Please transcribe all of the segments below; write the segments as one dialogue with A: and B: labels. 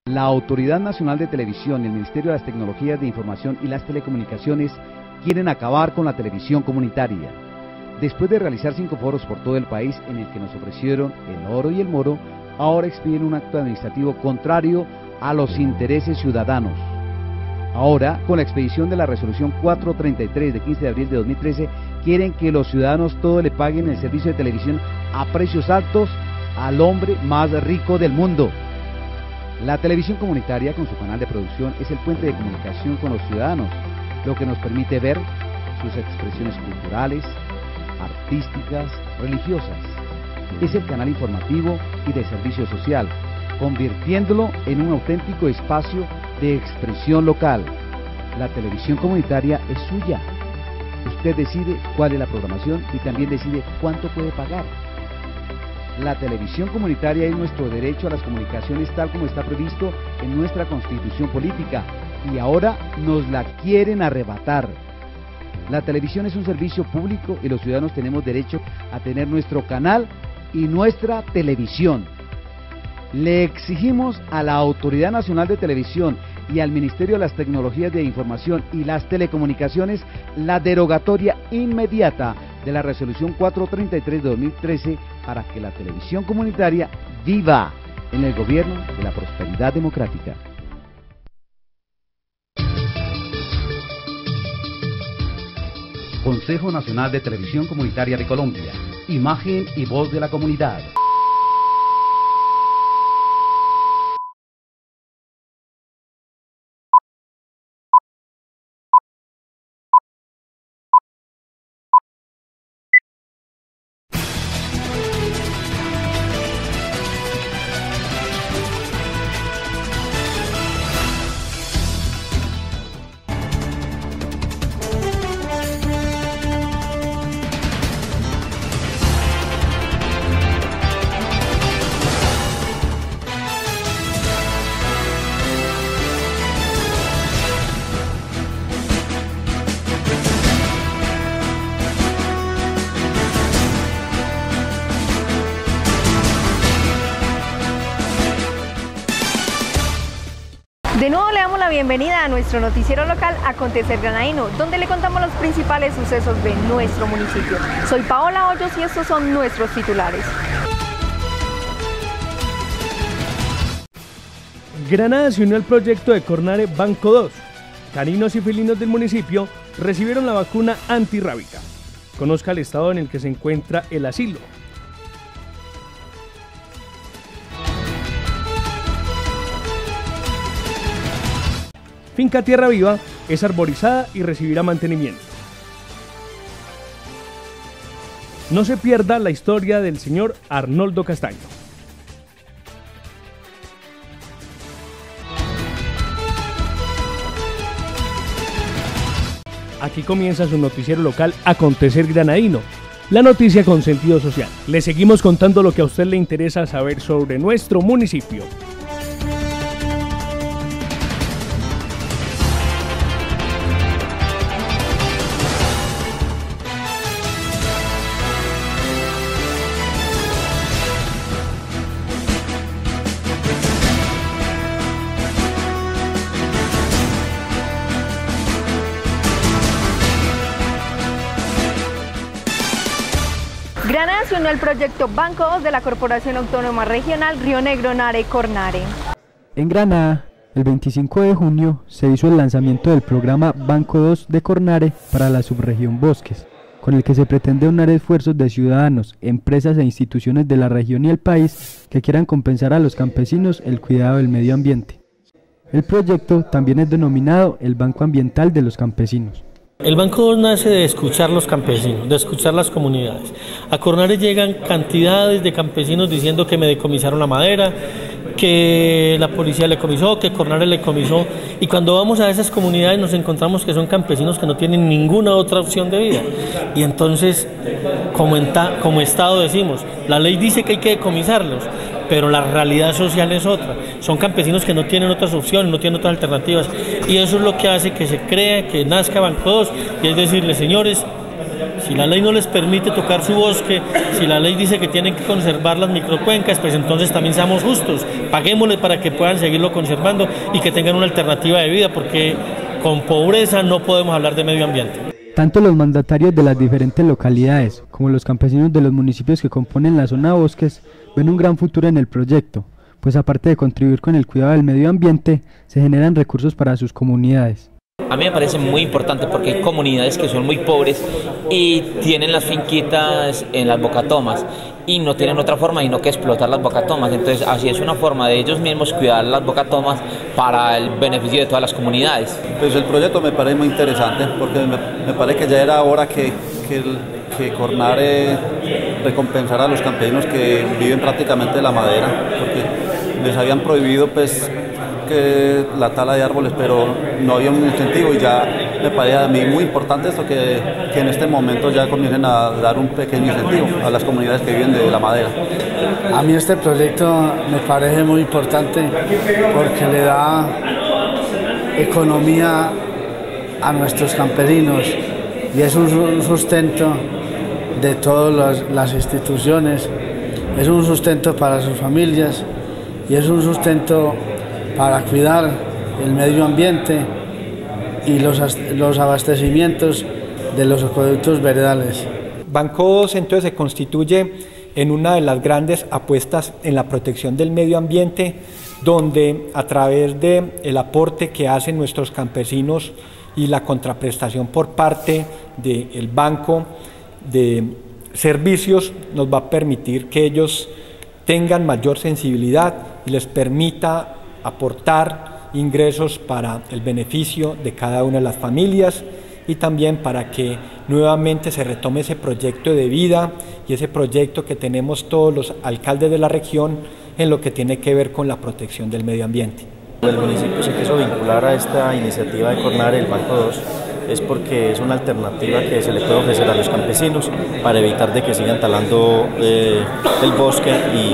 A: La Autoridad Nacional de Televisión y el Ministerio de las Tecnologías de Información y las Telecomunicaciones quieren acabar con la televisión comunitaria. Después de realizar 5 foros por todo el país en el que nos ofrecieron el oro y el moro, ahora expiden un acto administrativo contrario a los intereses ciudadanos. Ahora, con la expedición de la resolución 433 de 15 de abril de 2013, quieren que los ciudadanos todo le paguen el servicio de televisión a precios altos al hombre más rico del mundo. La televisión comunitaria, con su canal de producción, es el puente de comunicación con los ciudadanos, lo que nos permite ver sus expresiones culturales, artísticas, religiosas. Es el canal informativo y de servicio social, convirtiéndolo en un auténtico espacio de expresión local. La televisión comunitaria es suya. Usted decide cuál es la programación y también decide cuánto puede pagar. La televisión comunitaria es nuestro derecho a las comunicaciones tal como está previsto en nuestra Constitución política y ahora nos la quieren arrebatar. La televisión es un servicio público y los ciudadanos tenemos derecho a tener nuestro canal y nuestra televisión. Le exigimos a la Autoridad Nacional de Televisión y al Ministerio de las Tecnologías de Información y las Telecomunicaciones la derogatoria inmediata de la resolución 433 de 2013 para que la televisión comunitaria viva en el gobierno de la prosperidad democrática. Consejo Nacional de Televisión Comunitaria de Colombia, imagen y voz de la comunidad.
B: De nuevo le damos la bienvenida a nuestro noticiero local Acontecer Granadino, donde le contamos los principales sucesos de nuestro municipio. Soy Paola Hoyos y estos son nuestros titulares.
C: Granada se unió al proyecto de Cornare Banco 2. Caninos y felinos del municipio recibieron la vacuna antirrábica. Conozca el estado en el que se encuentra el asilo. Finca Tierra Viva es arborizada y recibirá mantenimiento. No se pierda la historia del señor Arnoldo Castaño. Aquí comienza su noticiero local Acontecer Granadino, la noticia con sentido social. Le seguimos contando lo que a usted le interesa saber sobre nuestro municipio.
B: Granada se unió al proyecto Banco 2 de la Corporación Autónoma Regional Río Negro Nare Cornare.
D: En Granada, el 25 de junio se hizo el lanzamiento del programa Banco 2 de Cornare para la subregión Bosques, con el que se pretende unar esfuerzos de ciudadanos, empresas e instituciones de la región y el país que quieran compensar a los campesinos el cuidado del medio ambiente. El proyecto también es denominado el Banco Ambiental de los Campesinos.
E: El Banco 2 nace de escuchar los campesinos, de escuchar las comunidades. A Cornare llegan cantidades de campesinos diciendo que me decomisaron la madera, que la policía le comisó, que Cornare le comisó, y cuando vamos a esas comunidades nos encontramos que son campesinos que no tienen ninguna otra opción de vida. Y entonces, como Estado decimos, la ley dice que hay que decomisarlos, pero la realidad social es otra. Son campesinos que no tienen otras opciones, no tienen otras alternativas, y eso es lo que hace que se crea, que nazca Banco 2, y es decirle, señores, Si la ley no les permite tocar su bosque, si la ley dice que tienen que conservar las microcuencas, pues entonces también seamos justos, paguémosles para que puedan seguirlo conservando y que tengan una alternativa de vida, porque con pobreza no podemos hablar de medio ambiente.
D: Tanto los mandatarios de las diferentes localidades como los campesinos de los municipios que componen la zona bosques ven un gran futuro en el proyecto, pues aparte de contribuir con el cuidado del medio ambiente, se generan recursos para sus comunidades.
F: A mí me parece muy importante porque hay comunidades que son muy pobres y tienen las finquitas en las bocatomas y no tienen otra forma sino que explotar las bocatomas. Entonces así es una forma de ellos mismos cuidar las bocatomas para el beneficio de todas las comunidades.
G: Pues el proyecto me parece muy interesante porque me parece que ya era hora que Cornare recompensara a los campesinos que viven prácticamente de la madera, porque les habían prohibido pues que la tala de árboles, pero no había un incentivo, y ya me parece a mí muy importante esto que en este momento ya comiencen a dar un pequeño incentivo a las comunidades que viven de la madera.
H: A mí este proyecto me parece muy importante porque le da economía a nuestros campesinos y es un sustento de todas las instituciones, es un sustento para sus familias y es un sustento para cuidar el medio ambiente y los abastecimientos de los acueductos veredales.
I: Banco 2 entonces se constituye en una de las grandes apuestas en la protección del medio ambiente, donde a través del aporte que hacen nuestros campesinos y la contraprestación por parte del banco de servicios nos va a permitir que ellos tengan mayor sensibilidad y les permita aportar ingresos para el beneficio de cada una de las familias y también para que nuevamente se retome ese proyecto de vida y ese proyecto que tenemos todos los alcaldes de la región en lo que tiene que ver con la protección del medio ambiente.
J: El municipio se quiso vincular a esta iniciativa de Cornare, el Banco 2, es porque es una alternativa que se le puede ofrecer a los campesinos para evitar de que sigan talando el bosque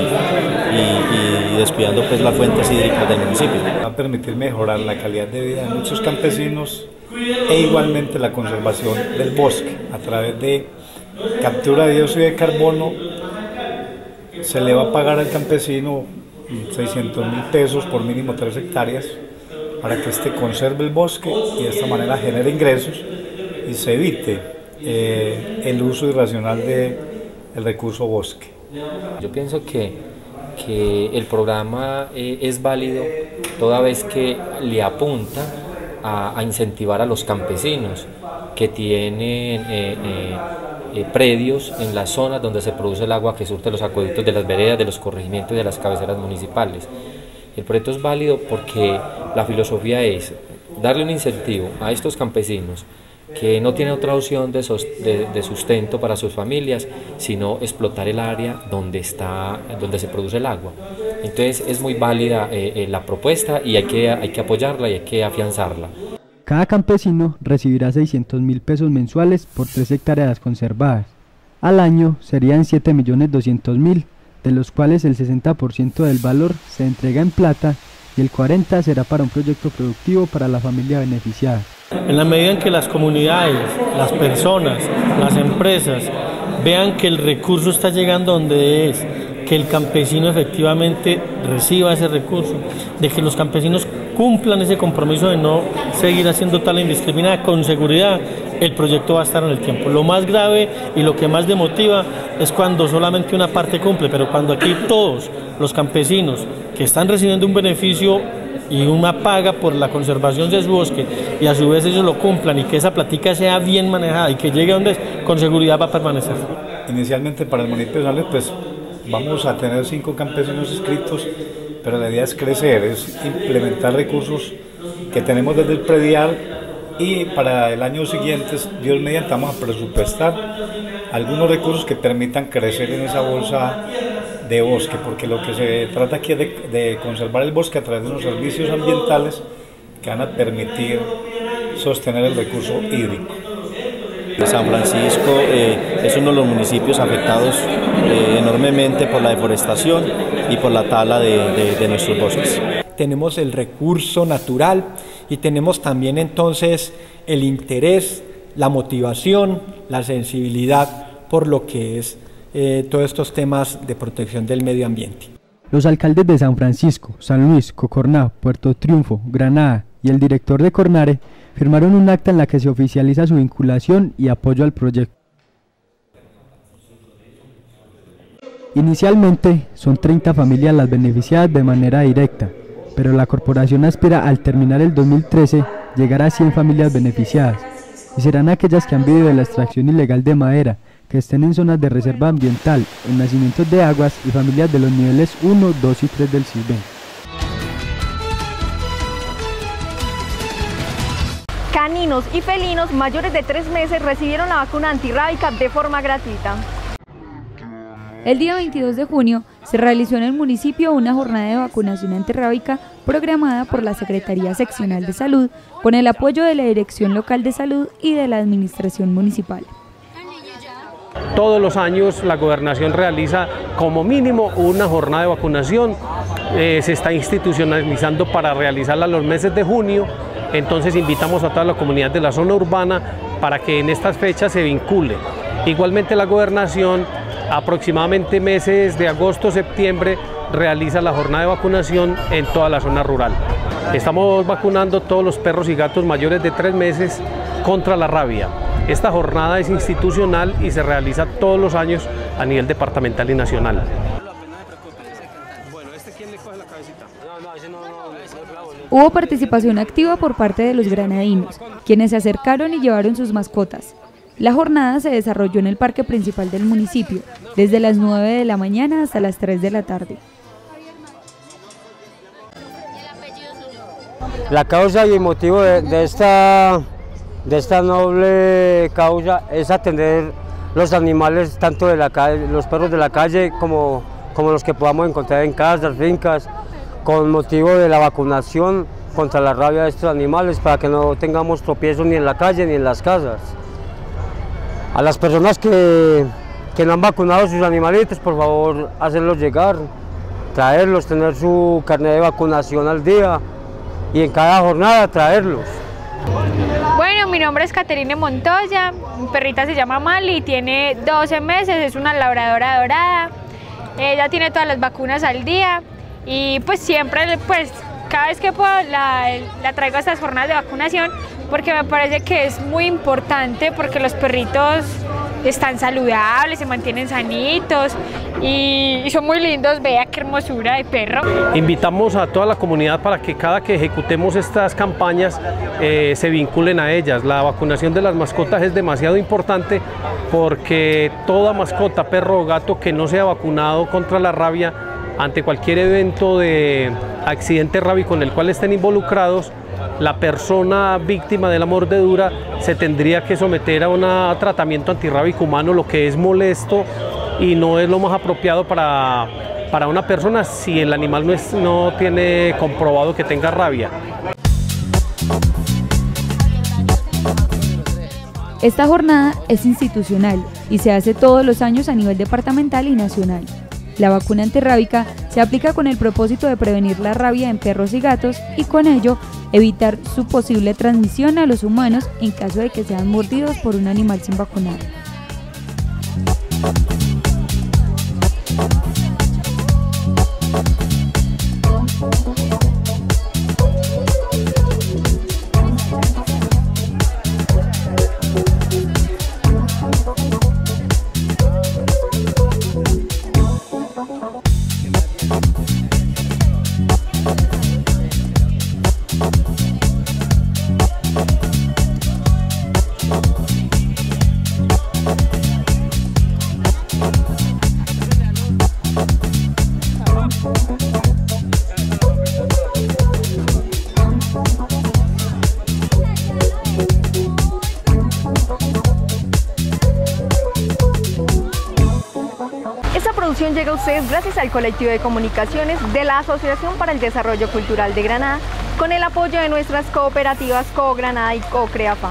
J: y descuidando pues las fuentes hídricas del municipio.
K: Va a permitir mejorar la calidad de vida de muchos campesinos e igualmente la conservación del bosque a través de captura de dióxido de carbono. Se le va a pagar al campesino 600.000 pesos por mínimo 3 hectáreas para que éste conserve el bosque y de esta manera genere ingresos y se evite el uso irracional del recurso bosque.
F: Yo pienso que el programa es válido toda vez que le apunta a incentivar a los campesinos que tienen predios en las zonas donde se produce el agua que surte los acueductos de las veredas, de los corregimientos y de las cabeceras municipales. El proyecto es válido porque la filosofía es darle un incentivo a estos campesinos que no tienen otra opción de sustento para sus familias, sino explotar el área donde se produce el agua. Entonces es muy válida la propuesta y hay que apoyarla y hay que afianzarla.
D: Cada campesino recibirá 600.000 pesos mensuales por 3 hectáreas conservadas. Al año serían 7.200.000, de los cuales el 60% del valor se entrega en plata y el 40% será para un proyecto productivo para la familia beneficiada.
E: En la medida en que las comunidades, las personas, las empresas vean que el recurso está llegando donde es, que el campesino efectivamente reciba ese recurso, de que los campesinos cumplan ese compromiso de no seguir haciendo tala indiscriminada, con seguridad el proyecto va a estar en el tiempo. Lo más grave y lo que más demotiva es cuando solamente una parte cumple, pero cuando aquí todos los campesinos que están recibiendo un beneficio y una paga por la conservación de su bosque y a su vez ellos lo cumplan y que esa platica sea bien manejada y que llegue a donde es, con seguridad va a permanecer.
K: Inicialmente para el municipio de Sales pues vamos a tener 5 campesinos inscritos, pero la idea es crecer, es implementar recursos que tenemos desde el predial y para el año siguiente, Dios mediante, vamos a presupuestar algunos recursos que permitan crecer en esa bolsa de bosque, porque lo que se trata aquí es de conservar el bosque a través de unos servicios ambientales que van a permitir sostener el recurso hídrico.
J: San Francisco es uno de los municipios afectados enormemente por la deforestación y por la tala de nuestros bosques.
I: Tenemos el recurso natural y tenemos también entonces el interés, la motivación la sensibilidad por lo que es todos estos temas de protección del medio ambiente.
D: Los alcaldes de San Francisco, San Luis, Cocorná, Puerto Triunfo, Granada y el director de Cornare firmaron un acta en la que se oficializa su vinculación y apoyo al proyecto. Inicialmente son 30 familias las beneficiadas de manera directa, pero la corporación aspira al terminar el 2013 llegar a 100 familias beneficiadas, y serán aquellas que han vivido de la extracción ilegal de madera, que estén en zonas de reserva ambiental, en nacimientos de aguas y familias de los niveles 1, 2 y 3 del CISBEN.
B: Caninos y felinos mayores de 3 meses recibieron la vacuna antirrábica de forma gratuita.
L: El día 22 de junio se realizó en el municipio una jornada de vacunación antirrábica programada por la Secretaría Seccional de Salud con el apoyo de la Dirección Local de Salud y de la Administración Municipal.
M: Todos los años la Gobernación realiza como mínimo una jornada de vacunación, se está institucionalizando para realizarla los meses de junio, entonces invitamos a toda la comunidad de la zona urbana para que en estas fechas se vincule. Igualmente la Gobernación aproximadamente meses de agosto, septiembre realiza la jornada de vacunación en toda la zona rural. Estamos vacunando todos los perros y gatos mayores de 3 meses contra la rabia. Esta jornada es institucional y se realiza todos los años a nivel departamental y nacional.
L: Hubo participación activa por parte de los granadinos, quienes se acercaron y llevaron sus mascotas. La jornada se desarrolló en el parque principal del municipio, desde las 9 de la mañana hasta las 3 de la tarde.
N: La causa y el motivo de esta noble causa es atender los animales, tanto de la calle, los perros de la calle, como los que podamos encontrar en casas, fincas, con motivo de la vacunación contra la rabia de estos animales, para que no tengamos tropiezos ni en la calle ni en las casas. A las personas que no han vacunado sus animalitos, por favor, hacerlos llegar, traerlos, tener su carnet de vacunación al día y en cada jornada traerlos.
O: Bueno, mi nombre es Caterine Montoya, mi perrita se llama Mali, tiene 12 meses, es una labradora dorada, ella tiene todas las vacunas al día y pues siempre, cada vez que puedo la traigo a estas jornadas de vacunación porque me parece que es muy importante porque los perritos están saludables, se mantienen sanitos y son muy lindos. Vea qué hermosura de perro.
M: Invitamos a toda la comunidad para que cada que ejecutemos estas campañas se vinculen a ellas. La vacunación de las mascotas es demasiado importante porque toda mascota, perro o gato que no sea vacunado contra la rabia, ante cualquier evento de accidente rábico en el cual estén involucrados, la persona víctima de la mordedura se tendría que someter a un tratamiento antirrábico humano, lo que es molesto y no es lo más apropiado para una persona si el animal no tiene comprobado que tenga rabia.
L: Esta jornada es institucional y se hace todos los años a nivel departamental y nacional. La vacuna antirrábica se aplica con el propósito de prevenir la rabia en perros y gatos y con ello evitar su posible transmisión a los humanos en caso de que sean mordidos por un animal sin vacunar.
B: Llega a ustedes gracias al colectivo de comunicaciones de la Asociación para el Desarrollo Cultural de Granada, con el apoyo de nuestras cooperativas Co-Granada y Co-Creafam.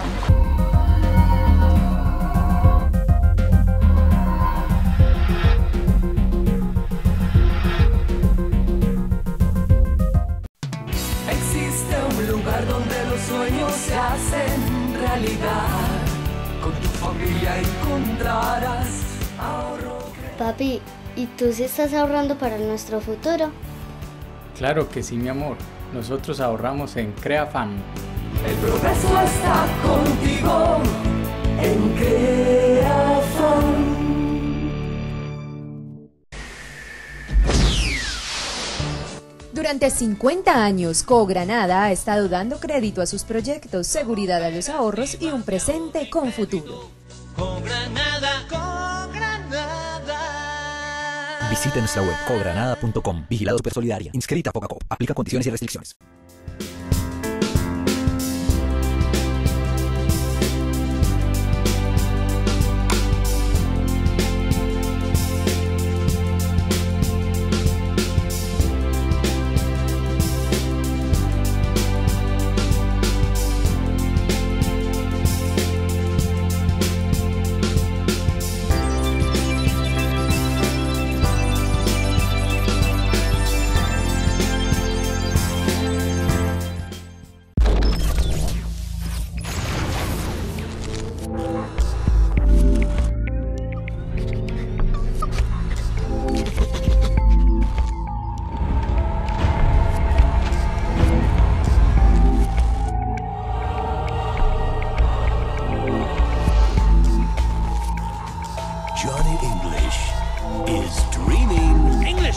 P: Existe un lugar donde los sueños se hacen realidad. Con tu familia encontrarás ahorro.
Q: Papi, ¿y tú sí estás ahorrando para nuestro futuro?
R: Claro que sí, mi amor. Nosotros ahorramos en CreaFan.
P: El progreso está contigo en CreaFan.
S: Durante 50 años, Cogranada ha estado dando crédito a sus proyectos, seguridad a los ahorros y un presente con futuro.
T: Visite nuestra web cogranada.com. Vigilado Supersolidaria. Inscrita Fogacop. Aplica condiciones y restricciones.
P: Johnny English is dreaming English.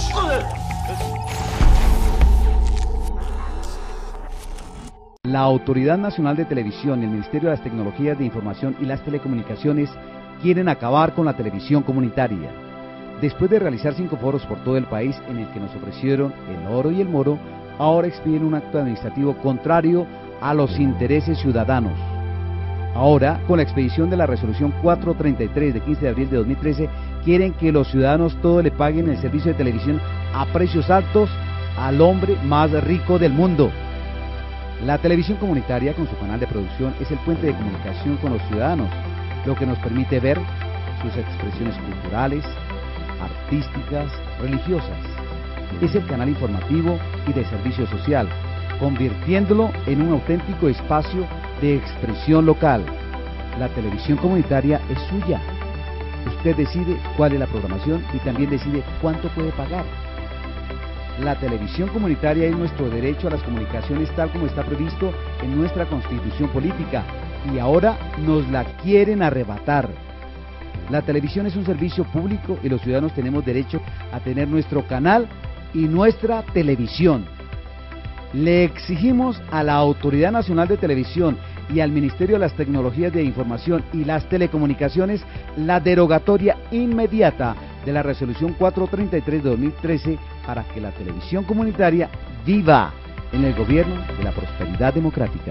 A: La Autoridad Nacional de Televisión y el Ministerio de las Tecnologías de Información y las Telecomunicaciones quieren acabar con la televisión comunitaria. Después de realizar 5 foros por todo el país en el que nos ofrecieron el oro y el moro, ahora expiden un acto administrativo contrario a los intereses ciudadanos. Ahora, con la expedición de la resolución 433 de 15 de abril de 2013, quieren que los ciudadanos todo le paguen el servicio de televisión a precios altos al hombre más rico del mundo. La televisión comunitaria, con su canal de producción, es el puente de comunicación con los ciudadanos, lo que nos permite ver sus expresiones culturales, artísticas, religiosas. Es el canal informativo y de servicio social, convirtiéndolo en un auténtico espacio de expresión local. La televisión comunitaria es suya. Usted decide cuál es la programación y también decide cuánto puede pagar. La televisión comunitaria es nuestro derecho a las comunicaciones tal como está previsto en nuestra Constitución política y ahora nos la quieren arrebatar. La televisión es un servicio público y los ciudadanos tenemos derecho a tener nuestro canal y nuestra televisión. Le exigimos a la Autoridad Nacional de Televisión y al Ministerio de las Tecnologías de Información y las Telecomunicaciones la derogatoria inmediata de la resolución 433 de 2013 para que la televisión comunitaria viva en el gobierno de la prosperidad democrática.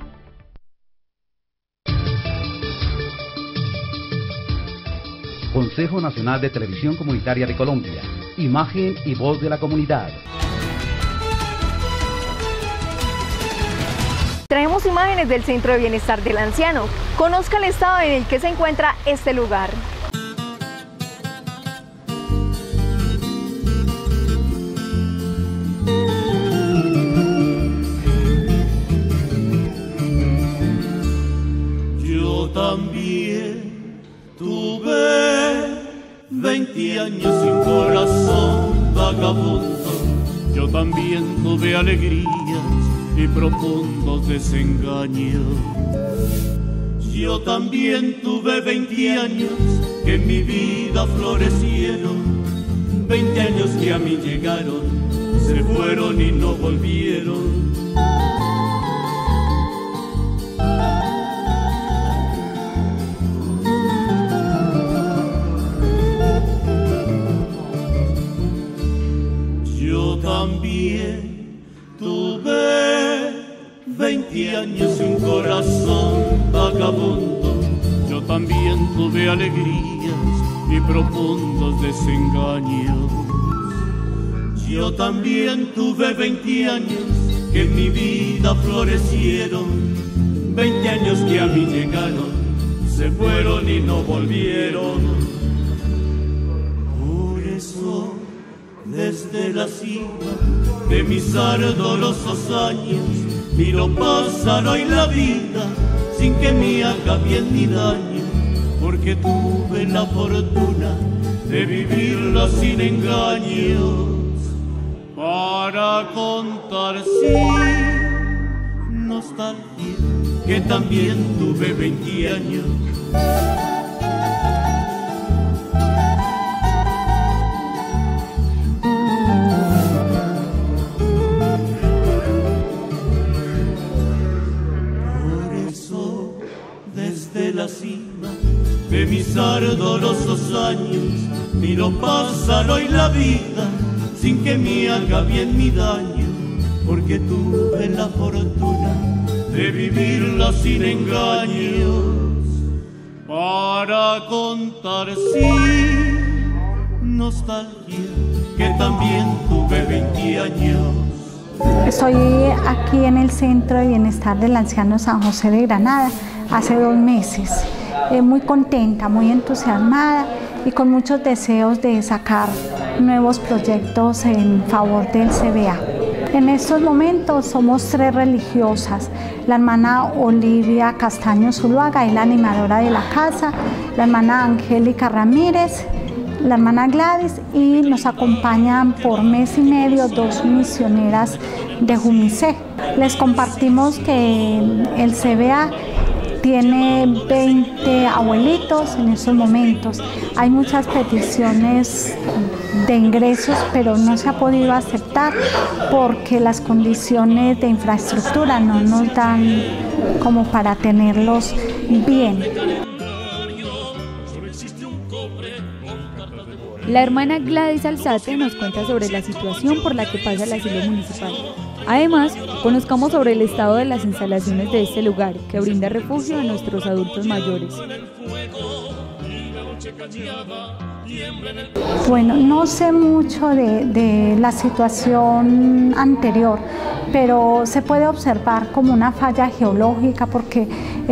A: Consejo Nacional de Televisión Comunitaria de Colombia. Imagen y voz de la comunidad.
B: Traemos imágenes del Centro de Bienestar del Anciano. Conozca el estado en el que se encuentra este lugar.
P: Yo también tuve 20 años sin corazón vagabundo. Yo también tuve alegrías y profundos desengaños. Yo también tuve 20 años que en mi vida florecieron, 20 años que a mí llegaron, se fueron y no volvieron. Yo también tuve 20 años y un corazón vagabundo. Yo también tuve alegrías y profundos desengaños. Yo también tuve 20 años que en mi vida florecieron, 20 años que a mí llegaron, se fueron y no volvieron. Por eso, desde la cima de mis ardorosos años, miro pasar hoy la vida sin que me haga bien ni daño. porque tuve la fortuna de vivirla sin engaños, para contar sin nostalgia que también tuve 20 años. La cima de mis ardorosos años miro pasar hoy la vida sin que me haga bien mi daño, porque tuve la fortuna de vivirla sin engaños, para contar sin nostalgia que también tuve 20 años.
U: Estoy aquí en el Centro de Bienestar del Anciano San José de Granada hace 2 meses, muy contenta, muy entusiasmada y con muchos deseos de sacar nuevos proyectos en favor del CBA. En estos momentos somos 3 religiosas: la hermana Olivia Castaño Zuluaga, es la animadora de la casa, la hermana Angélica Ramírez, la hermana Gladys, y nos acompañan por mes y medio 2 misioneras de Jumicé. Les compartimos que el CBA tiene 20 abuelitos en estos momentos. Hay muchas peticiones de ingresos, pero no se ha podido aceptar porque las condiciones de infraestructura no nos dan como para tenerlos bien.
L: La hermana Gladys Alzate nos cuenta sobre la situación por la que pasa el asilo municipal. Además, conozcamos sobre el estado de las instalaciones de este lugar, que brinda refugio a nuestros adultos mayores.
U: Bueno, no sé mucho de la situación anterior, pero se puede observar como una falla geológica porque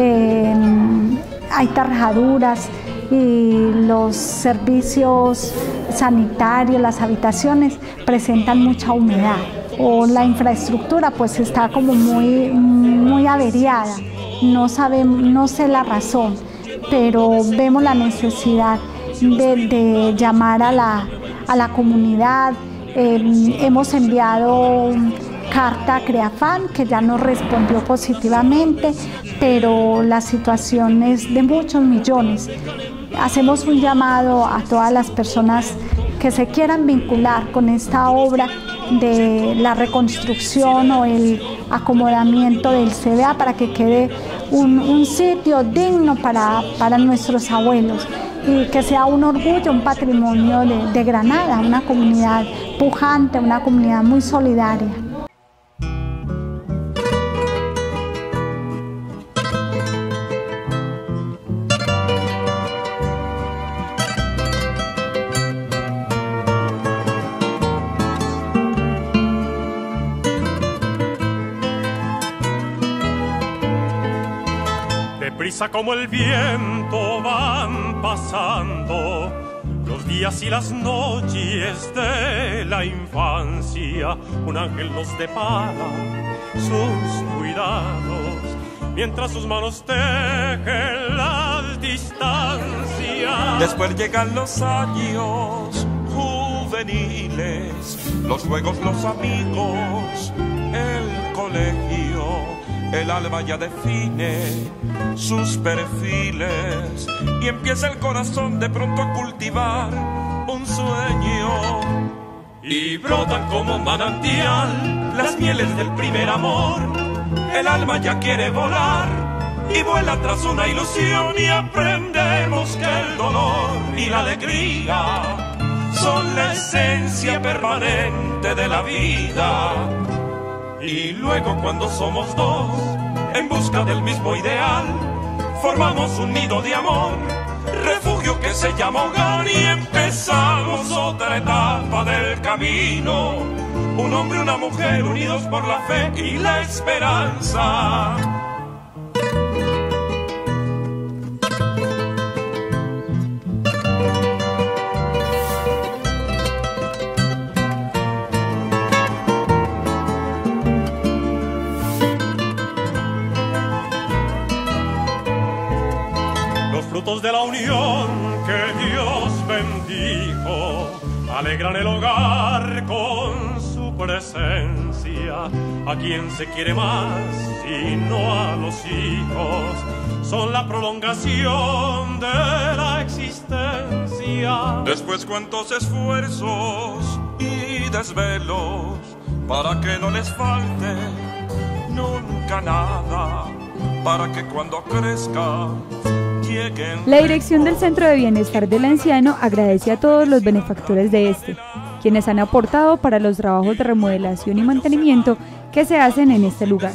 U: hay tarjaduras y los servicios sanitarios, las habitaciones presentan mucha humedad, o la infraestructura pues está como muy averiada. No sé la razón, pero vemos la necesidad de llamar a la comunidad. Hemos enviado carta a CREAFAN, que ya nos respondió positivamente, pero la situación es de muchos millones. Hacemos un llamado a todas las personas que se quieran vincular con esta obra de la reconstrucción o el acomodamiento del CBA para que quede un sitio digno para nuestros abuelos y que sea un orgullo, un patrimonio de Granada, una comunidad pujante, una comunidad muy solidaria.
V: Deprisa como el viento van pasando los días y las noches de la infancia. Un ángel nos depara sus cuidados mientras sus manos tejen las distancias.
W: Después llegan los años juveniles, los juegos, los amigos, el colegio. El alma ya define sus perfiles y empieza el corazón de pronto a cultivar un sueño. Y brotan como manantial las mieles del primer amor. El alma ya quiere volar y vuela tras una ilusión, y aprendemos que el dolor y la alegría son la esencia permanente de la vida. Y luego cuando somos dos, en busca del mismo ideal, formamos un nido de amor, refugio que se llama hogar, y empezamos otra etapa del camino. Un hombre y una mujer unidos por la fe y la esperanza.
V: frutos de la unión que Dios bendijo alegran el hogar con su presencia. A quien se quiere más y no a los hijos, son la prolongación de la existencia.
W: Después cuántos esfuerzos y desvelos para que no les falte nunca nada, para que cuando crezca lleguen.
L: La dirección del Centro de Bienestar del Anciano agradece a todos los benefactores de este, quienes han aportado para los trabajos de remodelación y mantenimiento que se hacen en este lugar.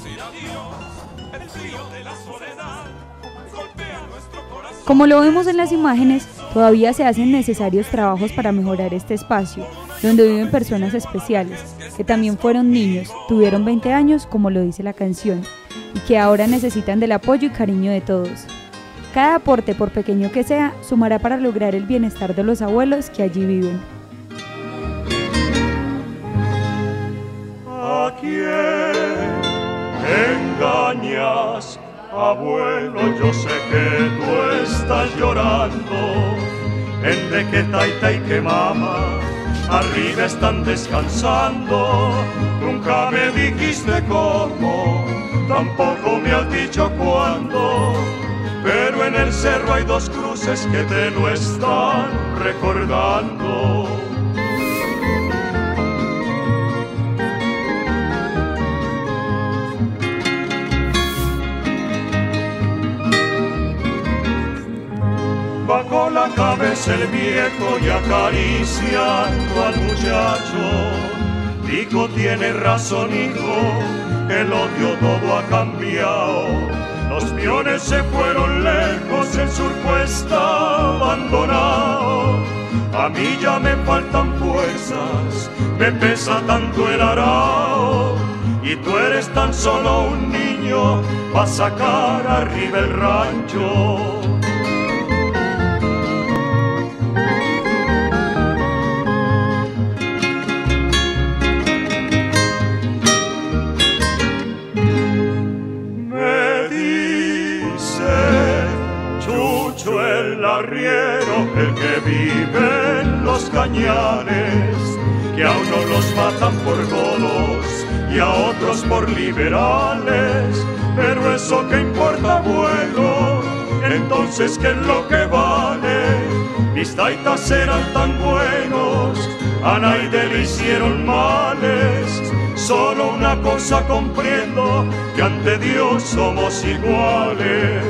L: Como lo vemos en las imágenes, todavía se hacen necesarios trabajos para mejorar este espacio, donde viven personas especiales, que también fueron niños, tuvieron 20 años, como lo dice la canción, y que ahora necesitan del apoyo y cariño de todos. Cada aporte, por pequeño que sea, sumará para lograr el bienestar de los abuelos que allí viven.
V: ¿A quién engañas, abuelo? Yo sé que tú estás llorando. En de que taita y que mama arriba están descansando. Nunca me dijiste cómo, tampoco me has dicho cuándo, pero en el cerro hay dos cruces que te lo están recordando. Bajo la cabeza el viejo y acariciando al muchacho, dijo: tiene razón, hijo, el odio todo ha cambiado. Los peones se fueron lejos, el surco está abandonado. A mí ya me faltan fuerzas, me pesa tanto el arao, y tú eres tan solo un niño pa' sacar arriba el rancho. El arriero, el que vive en los cañares, que a unos los matan por golos y a otros por liberales. Pero eso que importa, abuelo, entonces ¿qué es lo que vale? Mis taitas eran tan buenos, a nadie le hicieron males. Solo una cosa comprendo, que ante Dios somos iguales.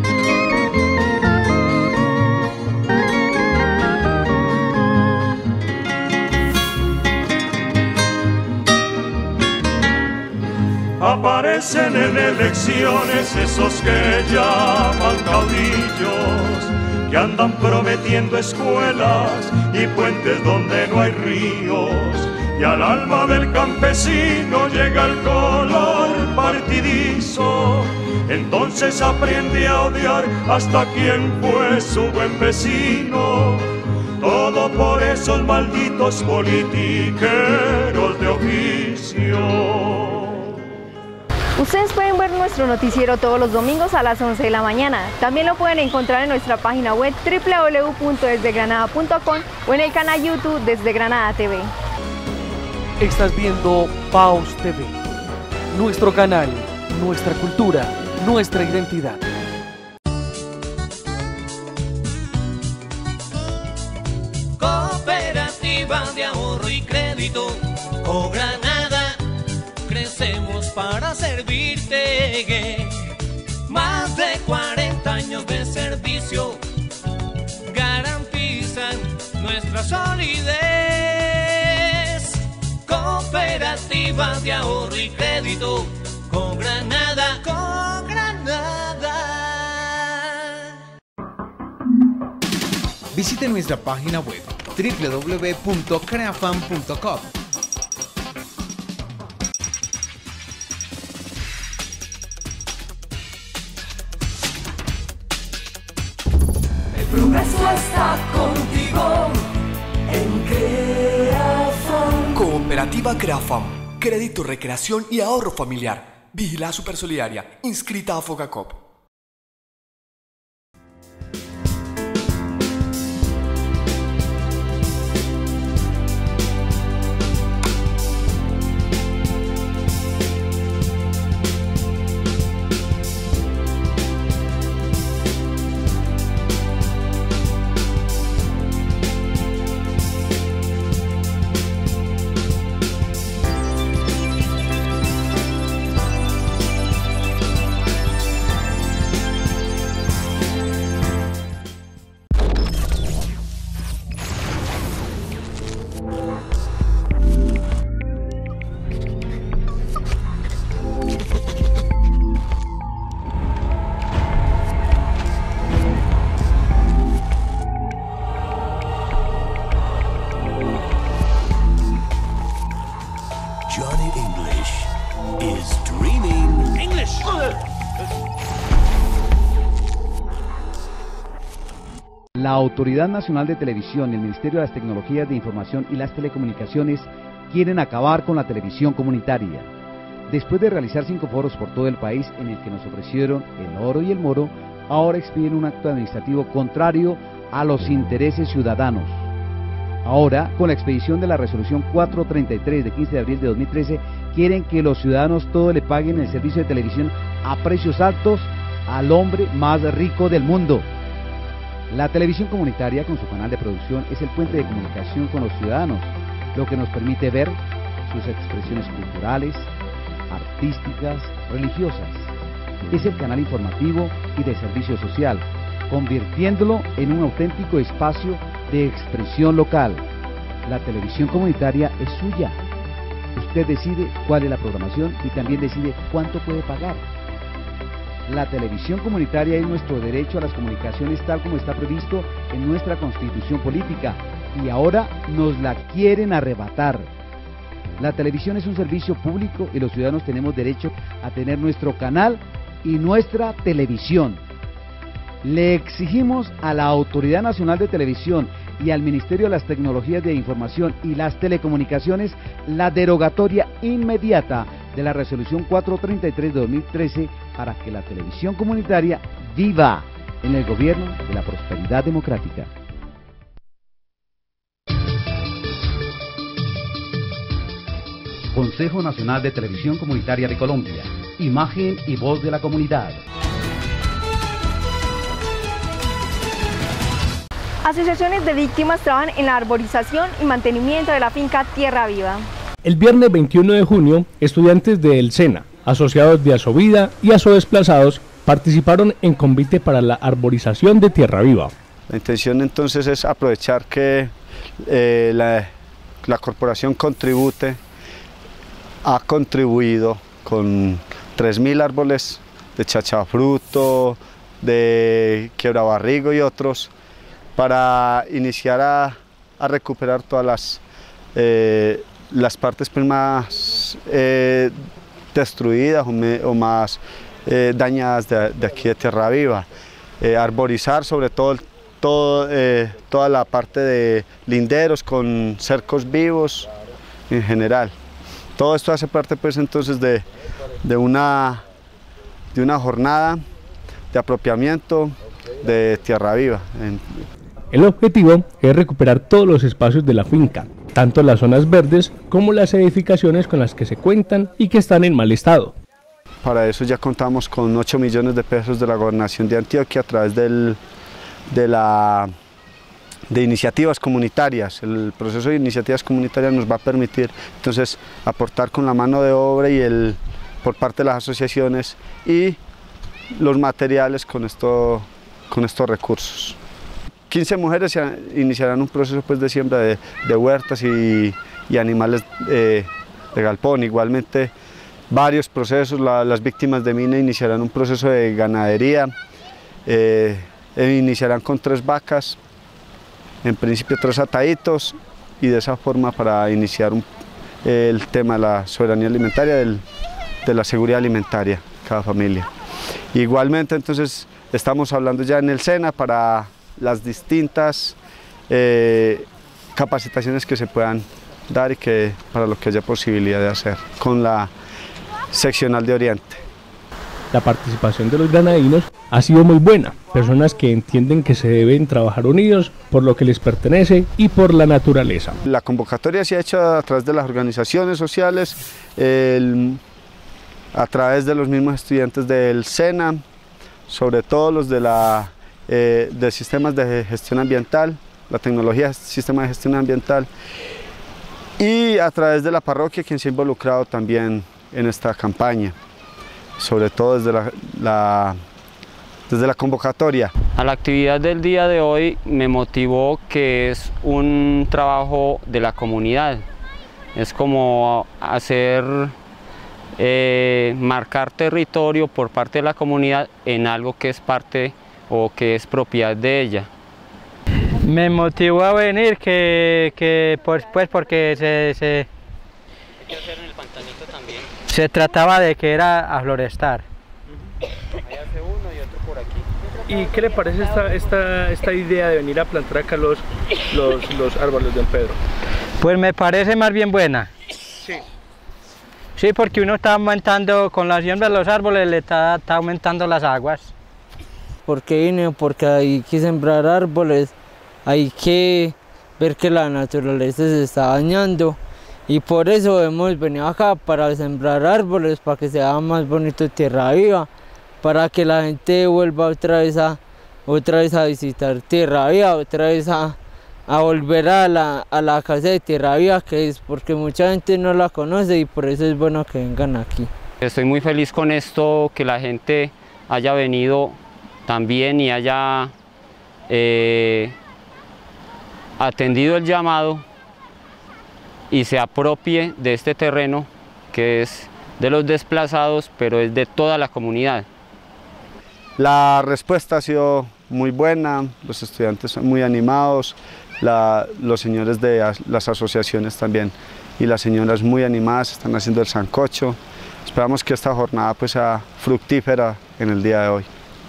V: Aparecen en elecciones esos que llaman caudillos, que andan prometiendo escuelas y puentes donde no hay ríos, y al alma del campesino llega el color partidizo. Entonces aprende a odiar hasta quien fue su buen vecino. Todo por esos malditos politiqueros de oficio.
B: Ustedes pueden ver nuestro noticiero todos los domingos a las 11 de la mañana. También lo pueden encontrar en nuestra página web www.desdegranada.com o en el canal YouTube Desde Granada TV.
C: Estás viendo PAUS TV, nuestro canal, nuestra cultura, nuestra identidad.
G: Cooperativa de ahorro y crédito, O Granada, crecemos para servirte. Más de 40 años de servicio garantizan nuestra solidez. Cooperativa de ahorro y crédito, con Granada, con Granada.
H: Visite nuestra página web www.creafam.com.
P: El progreso está contigo en Creafam.
X: Cooperativa Creafam, crédito, recreación y ahorro familiar. Vigilada Supersolidaria, inscrita a Fogacop.
A: La Autoridad Nacional de Televisión y el Ministerio de las Tecnologías de Información y las Telecomunicaciones quieren acabar con la televisión comunitaria. Después de realizar 5 foros por todo el país en el que nos ofrecieron el oro y el moro, ahora expiden un acto administrativo contrario a los intereses ciudadanos. Ahora, con la expedición de la resolución 433 de 15 de abril de 2013, quieren que los ciudadanos todo le paguen el servicio de televisión a precios altos al hombre más rico del mundo. La televisión comunitaria, con su canal de producción, es el puente de comunicación con los ciudadanos, lo que nos permite ver sus expresiones culturales, artísticas, religiosas. Es el canal informativo y de servicio social, convirtiéndolo en un auténtico espacio de expresión local. La televisión comunitaria es suya. Usted decide cuál es la programación y también decide cuánto puede pagar. La televisión comunitaria es nuestro derecho a las comunicaciones tal como está previsto en nuestra Constitución política y ahora nos la quieren arrebatar. La televisión es un servicio público y los ciudadanos tenemos derecho a tener nuestro canal y nuestra televisión. Le exigimos a la Autoridad Nacional de Televisión y al Ministerio de las Tecnologías de Información y las Telecomunicaciones la derogatoria inmediata de la resolución 433 de 2013 para que la televisión comunitaria viva en el gobierno de la prosperidad democrática. Consejo Nacional de Televisión Comunitaria de Colombia. Imagen y voz de la comunidad.
B: Asociaciones de víctimas trabajan en la arborización y mantenimiento de la finca Tierra Viva.
E: El viernes 21 de junio, estudiantes del SENA, asociados de Asovida y Asodesplazados, participaron en convite para la arborización de Tierra Viva.
F: La intención entonces es aprovechar que la corporación Contribute ha contribuido con 3.000 árboles de chachafruto, de quebrabarrigo y otros, para iniciar a recuperar todas las partes más destruidas o más dañadas de aquí de Tierra Viva. Arborizar sobre todo toda la parte de linderos con cercos vivos en general. Todo esto hace parte pues entonces de una jornada de apropiamiento de Tierra Viva.
E: El objetivo es recuperar todos los espacios de la finca, tanto las zonas verdes como las edificaciones con las que se cuentan y que están en mal estado.
F: Para eso ya contamos con 8 millones de pesos de la Gobernación de Antioquia a través de iniciativas comunitarias. El proceso de iniciativas comunitarias nos va a permitir entonces aportar con la mano de obra y por parte de las asociaciones y los materiales con estos recursos. 15 mujeres iniciarán un proceso pues, de siembra de huertas y animales de galpón. Igualmente varios procesos, las víctimas de mina iniciarán un proceso de ganadería, iniciarán con 3 vacas, en principio 3 ataditos, y de esa forma para iniciar el tema de la soberanía alimentaria, de la seguridad alimentaria cada familia. Igualmente entonces estamos hablando ya en el SENA para las distintas capacitaciones que se puedan dar y para lo que haya posibilidad de hacer con la seccional de Oriente.
E: La participación de los granadinos ha sido muy buena, personas que entienden que se deben trabajar unidos por lo que les pertenece y por la naturaleza.
F: La convocatoria se ha hecho a través de las organizaciones sociales, a través de los mismos estudiantes del SENA, sobre todo los de sistemas de gestión ambiental, la tecnología de sistema de gestión ambiental, y a través de la parroquia, quien se ha involucrado también en esta campaña, sobre todo desde la convocatoria.
J: A la actividad del día de hoy me motivó que es un trabajo de la comunidad, es como marcar territorio por parte de la comunidad en algo que es parte o que es propiedad de ella.
K: Me motivó a venir pues porque se trataba de que era aflorestar.
J: Ahí hace uno y otro por aquí.
E: ¿Y qué le parece esta idea de venir a plantar acá los árboles, don Pedro?
K: Pues me parece más bien buena.
E: Sí.
K: Sí, porque uno está aumentando, con la siembra de los árboles le está aumentando las aguas.
D: ¿Por qué vine? Porque hay que sembrar árboles, hay que ver que la naturaleza se está dañando y por eso hemos venido acá para sembrar árboles, para que sea más bonito Tierra Viva, para que la gente vuelva otra vez a visitar Tierra Viva, otra vez a volver a la casa de Tierra Viva, que es porque mucha gente no la conoce y por eso es bueno que vengan aquí.
J: Estoy muy feliz con esto, que la gente haya venido también y haya atendido el llamado y se apropie de este terreno que es de los desplazados, pero es de toda la comunidad.
F: La respuesta ha sido muy buena, los estudiantes son muy animados, los señores de las asociaciones también y las señoras muy animadas están haciendo el sancocho. Esperamos que esta jornada pues sea fructífera en el día de hoy.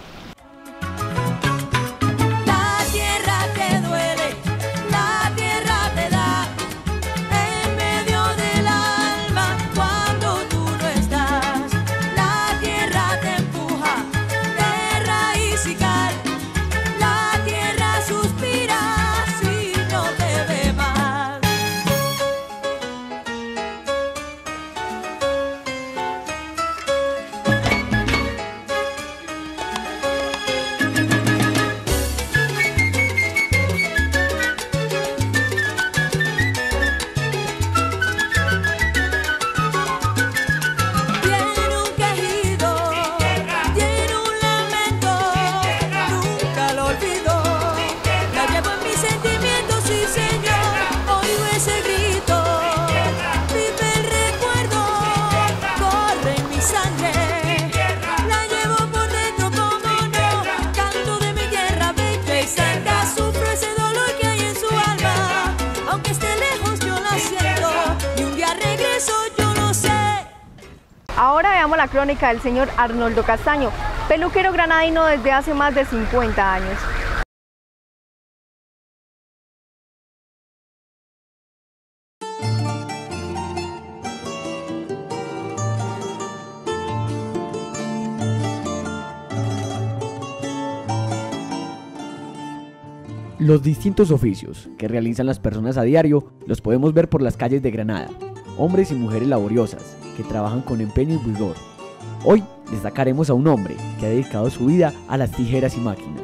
B: Ahora veamos la crónica del señor Arnoldo Castaño, peluquero granadino desde hace más de 50 años.
I: Los distintos oficios que realizan las personas a diario los podemos ver por las calles de Granada. Hombres y mujeres laboriosas que trabajan con empeño y vigor. Hoy destacaremos a un hombre que ha dedicado su vida a las tijeras y máquinas.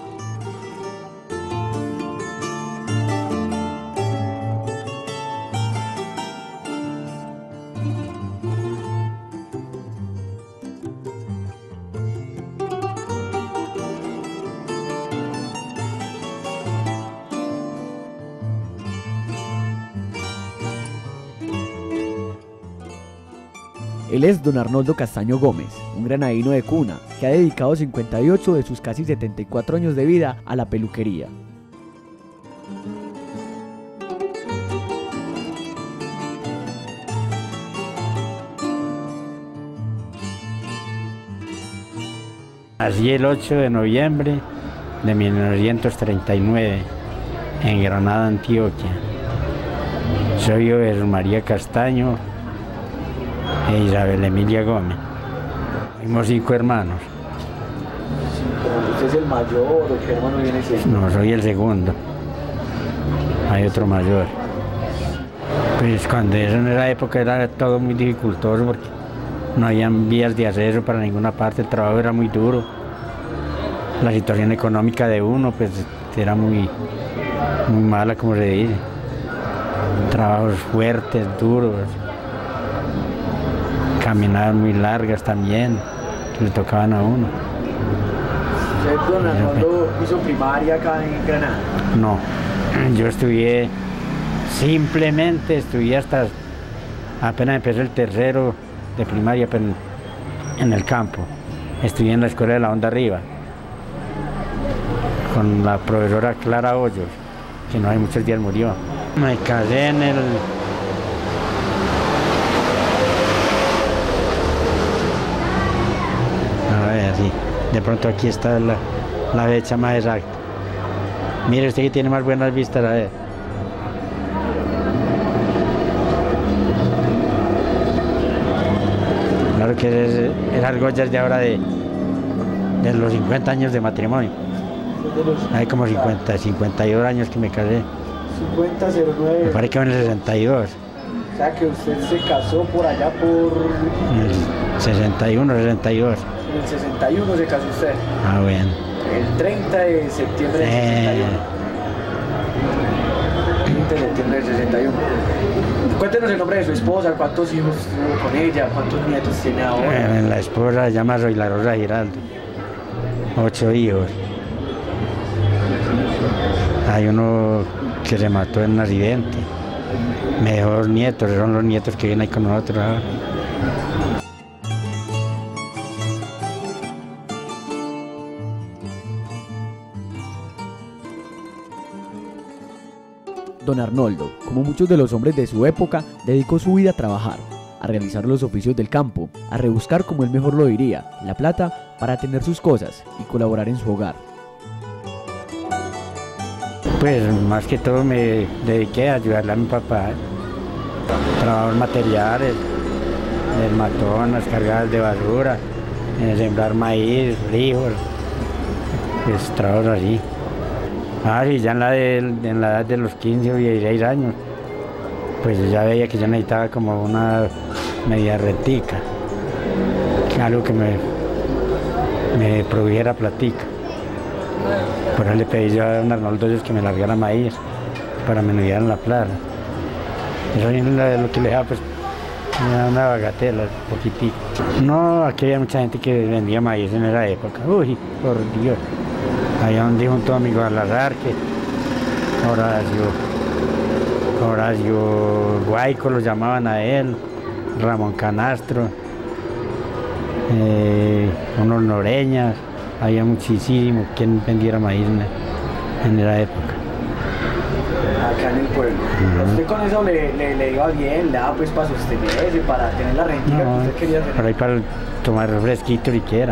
I: Él es don Arnoldo Castaño Gómez, un granadino de cuna que ha dedicado 58 de sus casi 74 años de vida a la peluquería.
N: Nací el 8 de noviembre de 1939 en Granada, Antioquia. Soy hijo de María Castaño e Isabel Emilia Gómez. Fuimos 5 hermanos.
I: ¿Usted es el mayor o qué hermano viene siendo?
N: No, soy el segundo. Hay otro mayor. Pues cuando en esa época era todo muy dificultoso porque no habían vías de acceso para ninguna parte, el trabajo era muy duro. La situación económica de uno pues era muy mala, como se dice. Trabajos fuertes, duros. Caminadas muy largas también, que le tocaban a uno.
I: ¿Usted, don Arnoldo, hizo primaria acá en Granada?
N: No, yo simplemente estudié hasta apenas empecé el tercero de primaria en el campo. Estudié en la escuela de la Onda Arriba, con la profesora Clara Hoyos, que no hay muchos días murió. Me casé en el... aquí. De pronto aquí está la fecha más exacta. Mire usted que tiene más buenas vistas, a ver. Claro que es algo ya de ahora de los 50 años de matrimonio. Hay como 52 años que me casé.
I: 5009.
N: Me parece que en el 62.
I: O sea que usted se casó por allá por...
N: En el 61, 62.
I: En el 61 se casó usted.
N: Ah, bueno.
I: El 30 de septiembre del 61. 30 de septiembre del 61. Cuéntenos el nombre de su esposa, cuántos hijos tuvo con ella, cuántos nietos tiene ahora.
N: Bueno, la esposa se llama Roy La Rosa Giraldo. 8 hijos. Hay uno que se mató en un accidente. Me dejó 2 nietos, son los nietos que vienen ahí con nosotros ahora.
I: Don Arnoldo, como muchos de los hombres de su época, dedicó su vida a trabajar, a realizar los oficios del campo, a rebuscar, como él mejor lo diría, la plata para tener sus cosas y colaborar en su hogar.
N: Pues más que todo me dediqué a ayudarle a mi papá. Trabajos materiales, el matón, las cargadas de basura, sembrar maíz, frijol, pues trabajos así. Sí, ya en la edad de los 15 o 16 años, pues ya veía que yo necesitaba como una media rentica, algo que me produjera platica. Por eso le pedí yo a don Arnoldo que me largara maíz para menudear en la plaza. Eso es lo que le daba, pues, una bagatela, poquitico. No, aquí había mucha gente que vendía maíz en esa época. Uy, por Dios. Había un junto a mi Guadalajara, que Horacio Guayco lo llamaban a él, Ramón Canastro, unos Noreñas, había muchísimo quien vendiera maíz en esa época.
I: Acá en el pueblo. ¿Usted con eso le iba bien? ¿Le daba pues para sostenerse, para tener la rentica que usted quería tener?
N: Por ahí para tomar fresquito y quiera.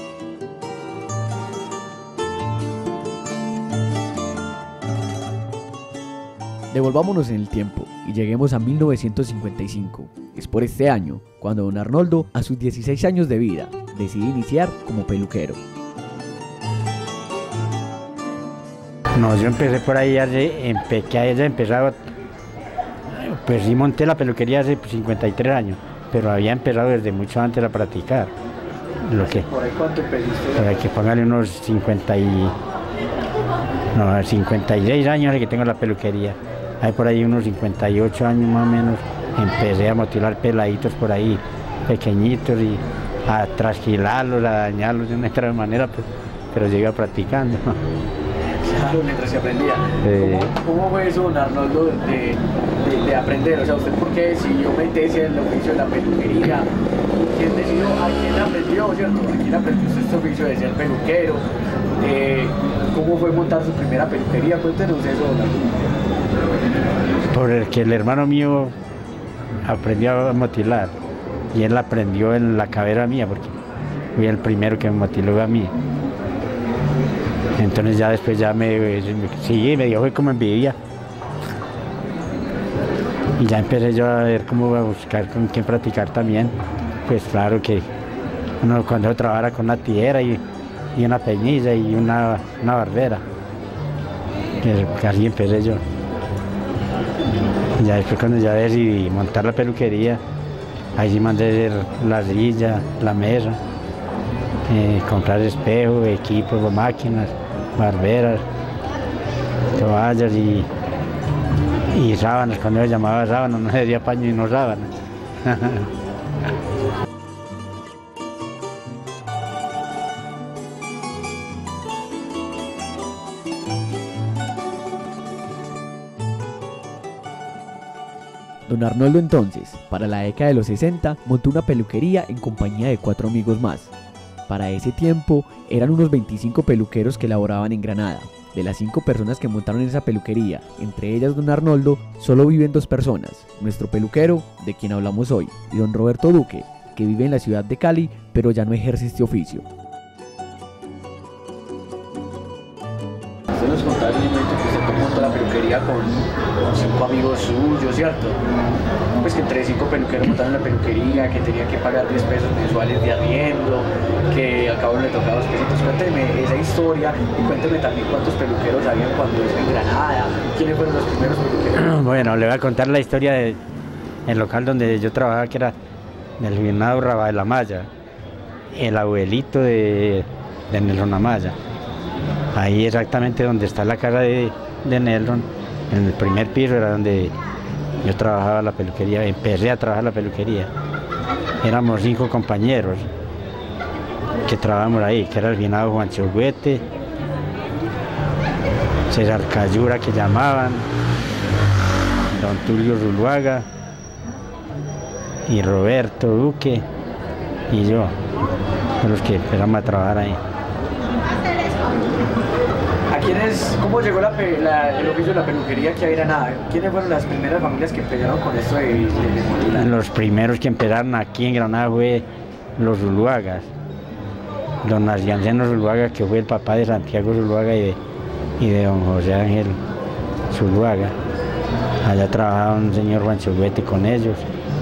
I: Devolvámonos en el tiempo y lleguemos a 1955. Es por este año cuando don Arnoldo, a sus 16 años de vida, decide iniciar como peluquero.
N: No, yo empecé por ahí, empezaba, pues sí monté la peluquería hace 53 años, pero había empezado desde mucho antes a practicar.
I: ¿Por ahí cuánto empezó usted?
N: Por ahí que póngale unos 56 años que tengo la peluquería. Hay por ahí unos 58 años más o menos, empecé a motilar peladitos por ahí, pequeñitos, y a trasquilarlos, a dañarlos de una otra manera, pues, pero yo iba practicando.
I: Claro, mientras se aprendía. ¿Cómo fue eso, don Arnoldo, de aprender? O sea, ¿usted por qué decidió meterse en el oficio de la peluquería? ¿Quién decidió? ¿A quién aprendió, cierto? ¿A quién aprendió usted este oficio de ser peluquero? ¿Cómo fue montar su primera peluquería? Cuéntenos eso, don Arnoldo.
N: Por el que el hermano mío aprendió a motilar, y él aprendió en la cabera mía, porque fui el primero que me motiló a mí. Entonces ya después ya me dio como envidia. Y ya empecé yo a ver cómo a buscar con quién practicar también. Pues claro que uno cuando trabajara con una tijera y una peñilla y una barbera. Que así empecé yo. Y ya después cuando ya decidí montar la peluquería, ahí sí mandé hacer la silla, la mesa, comprar espejos, equipos, máquinas, barberas, toallas y sábanas. Cuando yo llamaba sábanas, no decía paño y no sábanas.
I: Don Arnoldo entonces, para la década de los 60, montó una peluquería en compañía de 4 amigos más. Para ese tiempo, eran unos 25 peluqueros que laboraban en Granada. De las 5 personas que montaron esa peluquería, entre ellas don Arnoldo, solo viven 2 personas, nuestro peluquero, de quien hablamos hoy, y don Roberto Duque, que vive en la ciudad de Cali, pero ya no ejerce este oficio. Usted nos contaba en un momento que usted montó la peluquería con 5 amigos suyos, ¿cierto? Pues que entre 5 peluqueros montaron la peluquería, que tenía que pagar 10 pesos mensuales de arriendo, que al cabo le tocaba 2 pesitos. Cuénteme esa historia y cuénteme también cuántos peluqueros habían cuando es en Granada, quiénes fueron los primeros peluqueros.
N: Bueno, le voy a contar la historia del local donde yo trabajaba, que era del finado Rabá de la Maya, el abuelito de Nelson Amaya. Ahí exactamente donde está la casa de Nelson, en el primer piso era donde yo trabajaba la peluquería, empecé a trabajar la peluquería. Éramos 5 compañeros que trabajábamos ahí, que era el finado Juan Chogüete, César Cayura, que llamaban, don Tulio Zuluaga y Roberto Duque y yo, los que empezamos a trabajar ahí.
I: ¿Cómo llegó el oficio de la peluquería aquí a Granada? ¿Quiénes fueron las primeras familias que empezaron con esto de motilar?
N: Los primeros que empezaron aquí en Granada fue los Zuluagas, don Arcianceno Zuluaga, que fue el papá de Santiago Zuluaga y de don José Ángel Zuluaga. Allá trabajaba un señor Juan Chogüete con ellos.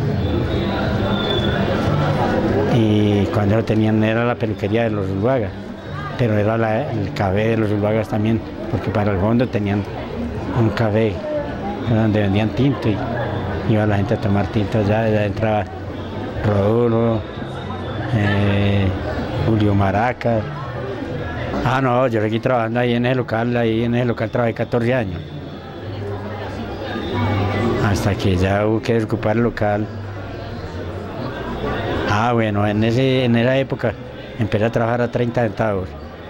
N: Y cuando ellos tenían, era la peluquería de los Zuluaga, pero era el café de los Zuluagas también, porque para el fondo tenían un café donde vendían tinto y iba la gente a tomar tinto allá entraba Rodolfo, Julio Maracas. No, yo seguí trabajando ahí en ese local trabajé 14 años. Hasta que ya hubo que desocupar el local. Bueno, en esa época empecé a trabajar a 30 centavos.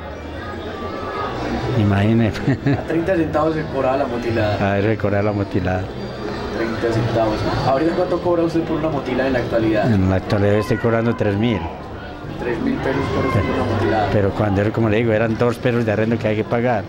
N: Imagínese.
I: A 30 centavos se cobraba la motilada.
N: Se cobraba la motilada.
I: 30 centavos. ¿Ahorita cuánto cobra usted por una motilada en la actualidad?
N: En la actualidad estoy cobrando 3.000.
I: 3.000 pesos por usted por una motilada.
N: Pero cuando era, como le digo, eran 2 pesos de arrendo que hay que pagar.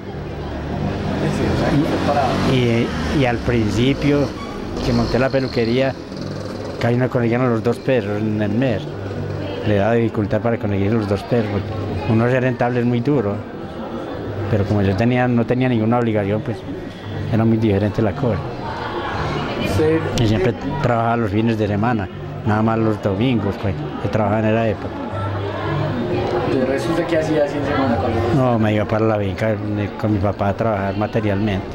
N: Y al principio que monté la peluquería, casi no conseguían los 2 pesos en el mes. Le daba dificultad para conseguir los 2 pesos, porque uno ser rentable es muy duro. Pero como yo no tenía ninguna obligación, pues era muy diferente la cosa. Y siempre trabajaba los fines de semana, nada más los domingos, pues, que trabajaba en esa época.
I: ¿De resto usted qué hacía así en semana con los...
N: No, me iba para la finca con mi papá a trabajar materialmente.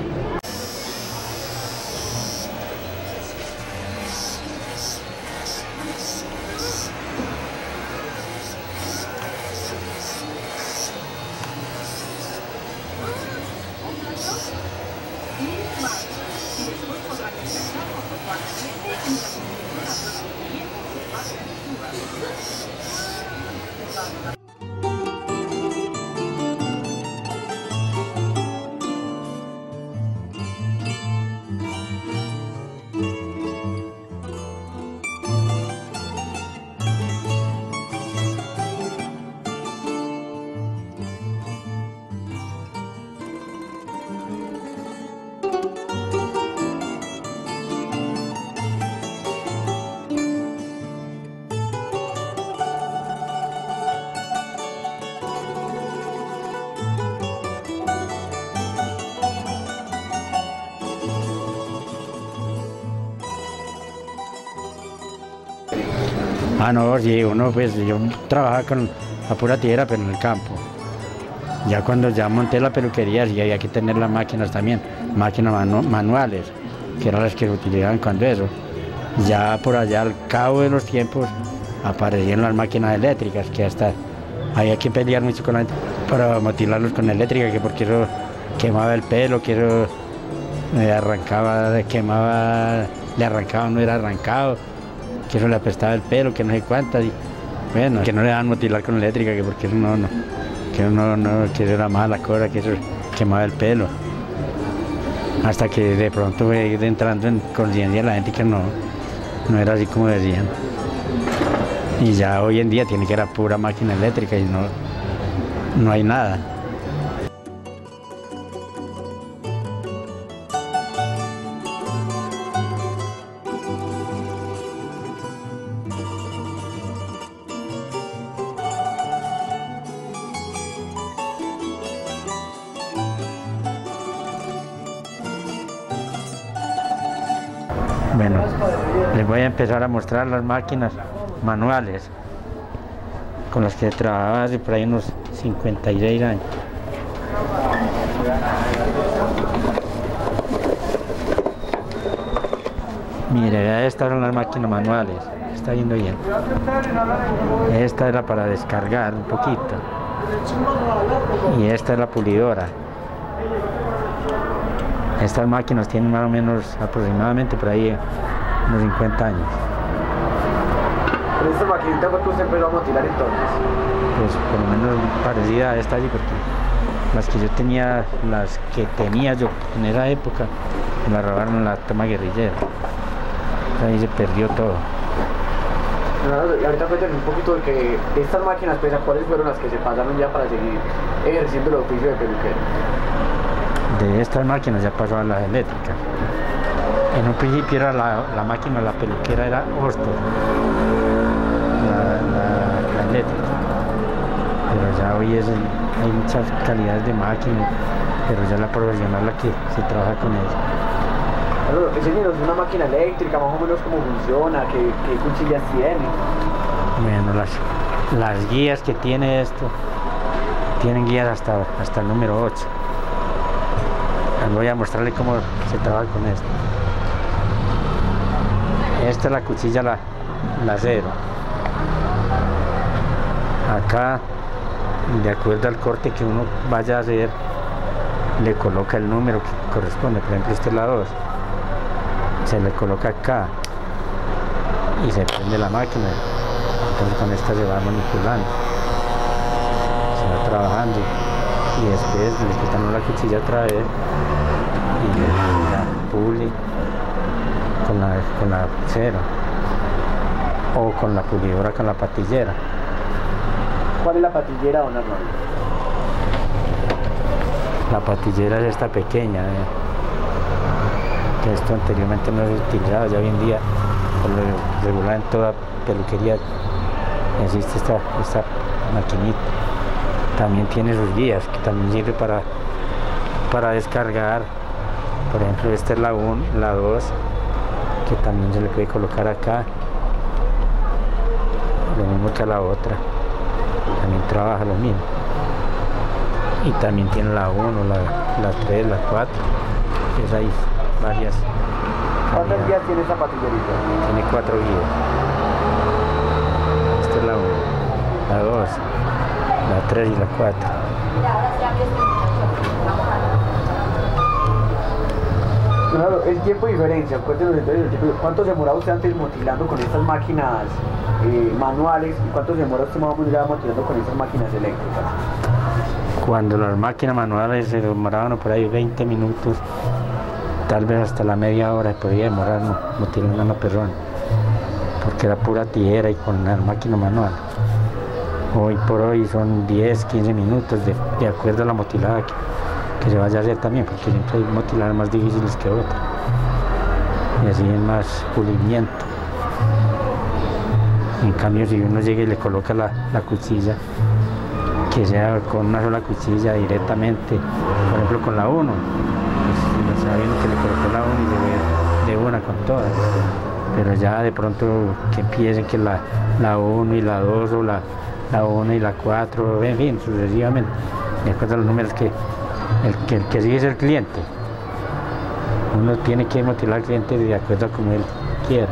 N: No, sí, yo trabajaba con la pura tijera, pero en el campo. Ya cuando ya monté la peluquería, sí había que tener las máquinas también, máquinas manuales, que eran las que se utilizaban cuando eso. Ya por allá, al cabo de los tiempos, aparecieron las máquinas eléctricas, que hasta había que pelear mucho con la gente para motilarlos con eléctrica, que porque eso quemaba el pelo, que eso le arrancaba, no era arrancado, que eso le apestaba el pelo, que no sé cuántas, y bueno, que no le daban motilar con eléctrica, que porque eso que eso era mala cosa, que eso quemaba el pelo. Hasta que de pronto fue entrando en conciencia la gente que no era así como decían. Y ya hoy en día tiene que ir pura máquina eléctrica y no hay nada. Bueno, les voy a empezar a mostrar las máquinas manuales con las que trabajaba hace por ahí unos 56 años. Mire, estas son las máquinas manuales, está viendo bien. Esta era para descargar un poquito. Y esta es la pulidora. Estas máquinas tienen más o menos aproximadamente por ahí unos 50 años.
I: ¿Pero esta maquinita fue que usted empezó a motilar entonces?
N: Pues por lo menos parecida a esta allí, porque las que yo tenía, las que tenía yo en esa época, me las robaron en la toma guerrillera. Ahí se perdió todo.
I: Y ahorita cuéntanos un poquito de que estas máquinas, pues, ¿cuáles fueron las que se pasaron ya para seguir ejerciendo el oficio de peluquero?
N: De estas máquinas ya pasó a las eléctricas. En un principio era la máquina, la peluquera era Ostor, la eléctrica. Pero ya hoy hay muchas calidades de máquinas, pero ya la profesional la que se trabaja con ella.
I: Bueno, enséñenos una máquina eléctrica, más o menos cómo funciona, qué cuchillas tiene.
N: Bueno, las guías que tiene esto, tienen guías hasta el número 8. Voy a mostrarle cómo se trabaja con esto. Esta es la cuchilla, la 0. Acá, de acuerdo al corte que uno vaya a hacer, le coloca el número que corresponde. Por ejemplo, esta es la 2. Se le coloca acá y se prende la máquina. Entonces con esta se va manipulando, se va trabajando y después le quitan la cuchilla otra vez y la puli con la 0 o con la pulidora, con la patillera.
I: ¿Cuál es la patillera, don Arnoldo?
N: La patillera es esta pequeña, que esto anteriormente no se utilizaba, ya hoy en día por lo regular en toda peluquería existe esta maquinita. También tiene sus guías, que también sirve para descargar. Por ejemplo, esta es la 1, la 2, que también se le puede colocar acá, lo mismo que a la otra, también trabaja lo mismo. Y también tiene la 1, la 3, la 4, es ahí varias.
I: ¿Cuántas guías tiene esa patillerita?
N: Tiene 4 guías. Esta es la 1, la 2, la 3 y la 4.
I: Claro, el tiempo de diferencia, cuéntenos entonces el tiempo. ¿Cuánto se demoraba usted antes motilando con estas máquinas manuales y cuánto se demora usted más o menos ya motilando con estas máquinas eléctricas?
N: Cuando las máquinas manuales se demoraban por ahí 20 minutos, tal vez hasta la media hora podía demorar motilando a una persona, porque era pura tijera y con la máquina manual. Hoy por hoy son 10, 15 minutos de acuerdo a la motilada que se vaya a hacer también, porque siempre hay motiladas más difíciles que otras. Y así es más pulimiento. En cambio, si uno llega y le coloca la cuchilla, que sea con una sola cuchilla directamente, por ejemplo con la 1, pues sabiendo que le colocó la 1 y se ve de una con todas. Pero ya de pronto que empiecen que la 1 y la 2 o la 1 y la 4, en fin, sucesivamente. De acuerdo a los números que el que sigue es el cliente. Uno tiene que motivar al cliente de acuerdo a como él quiera.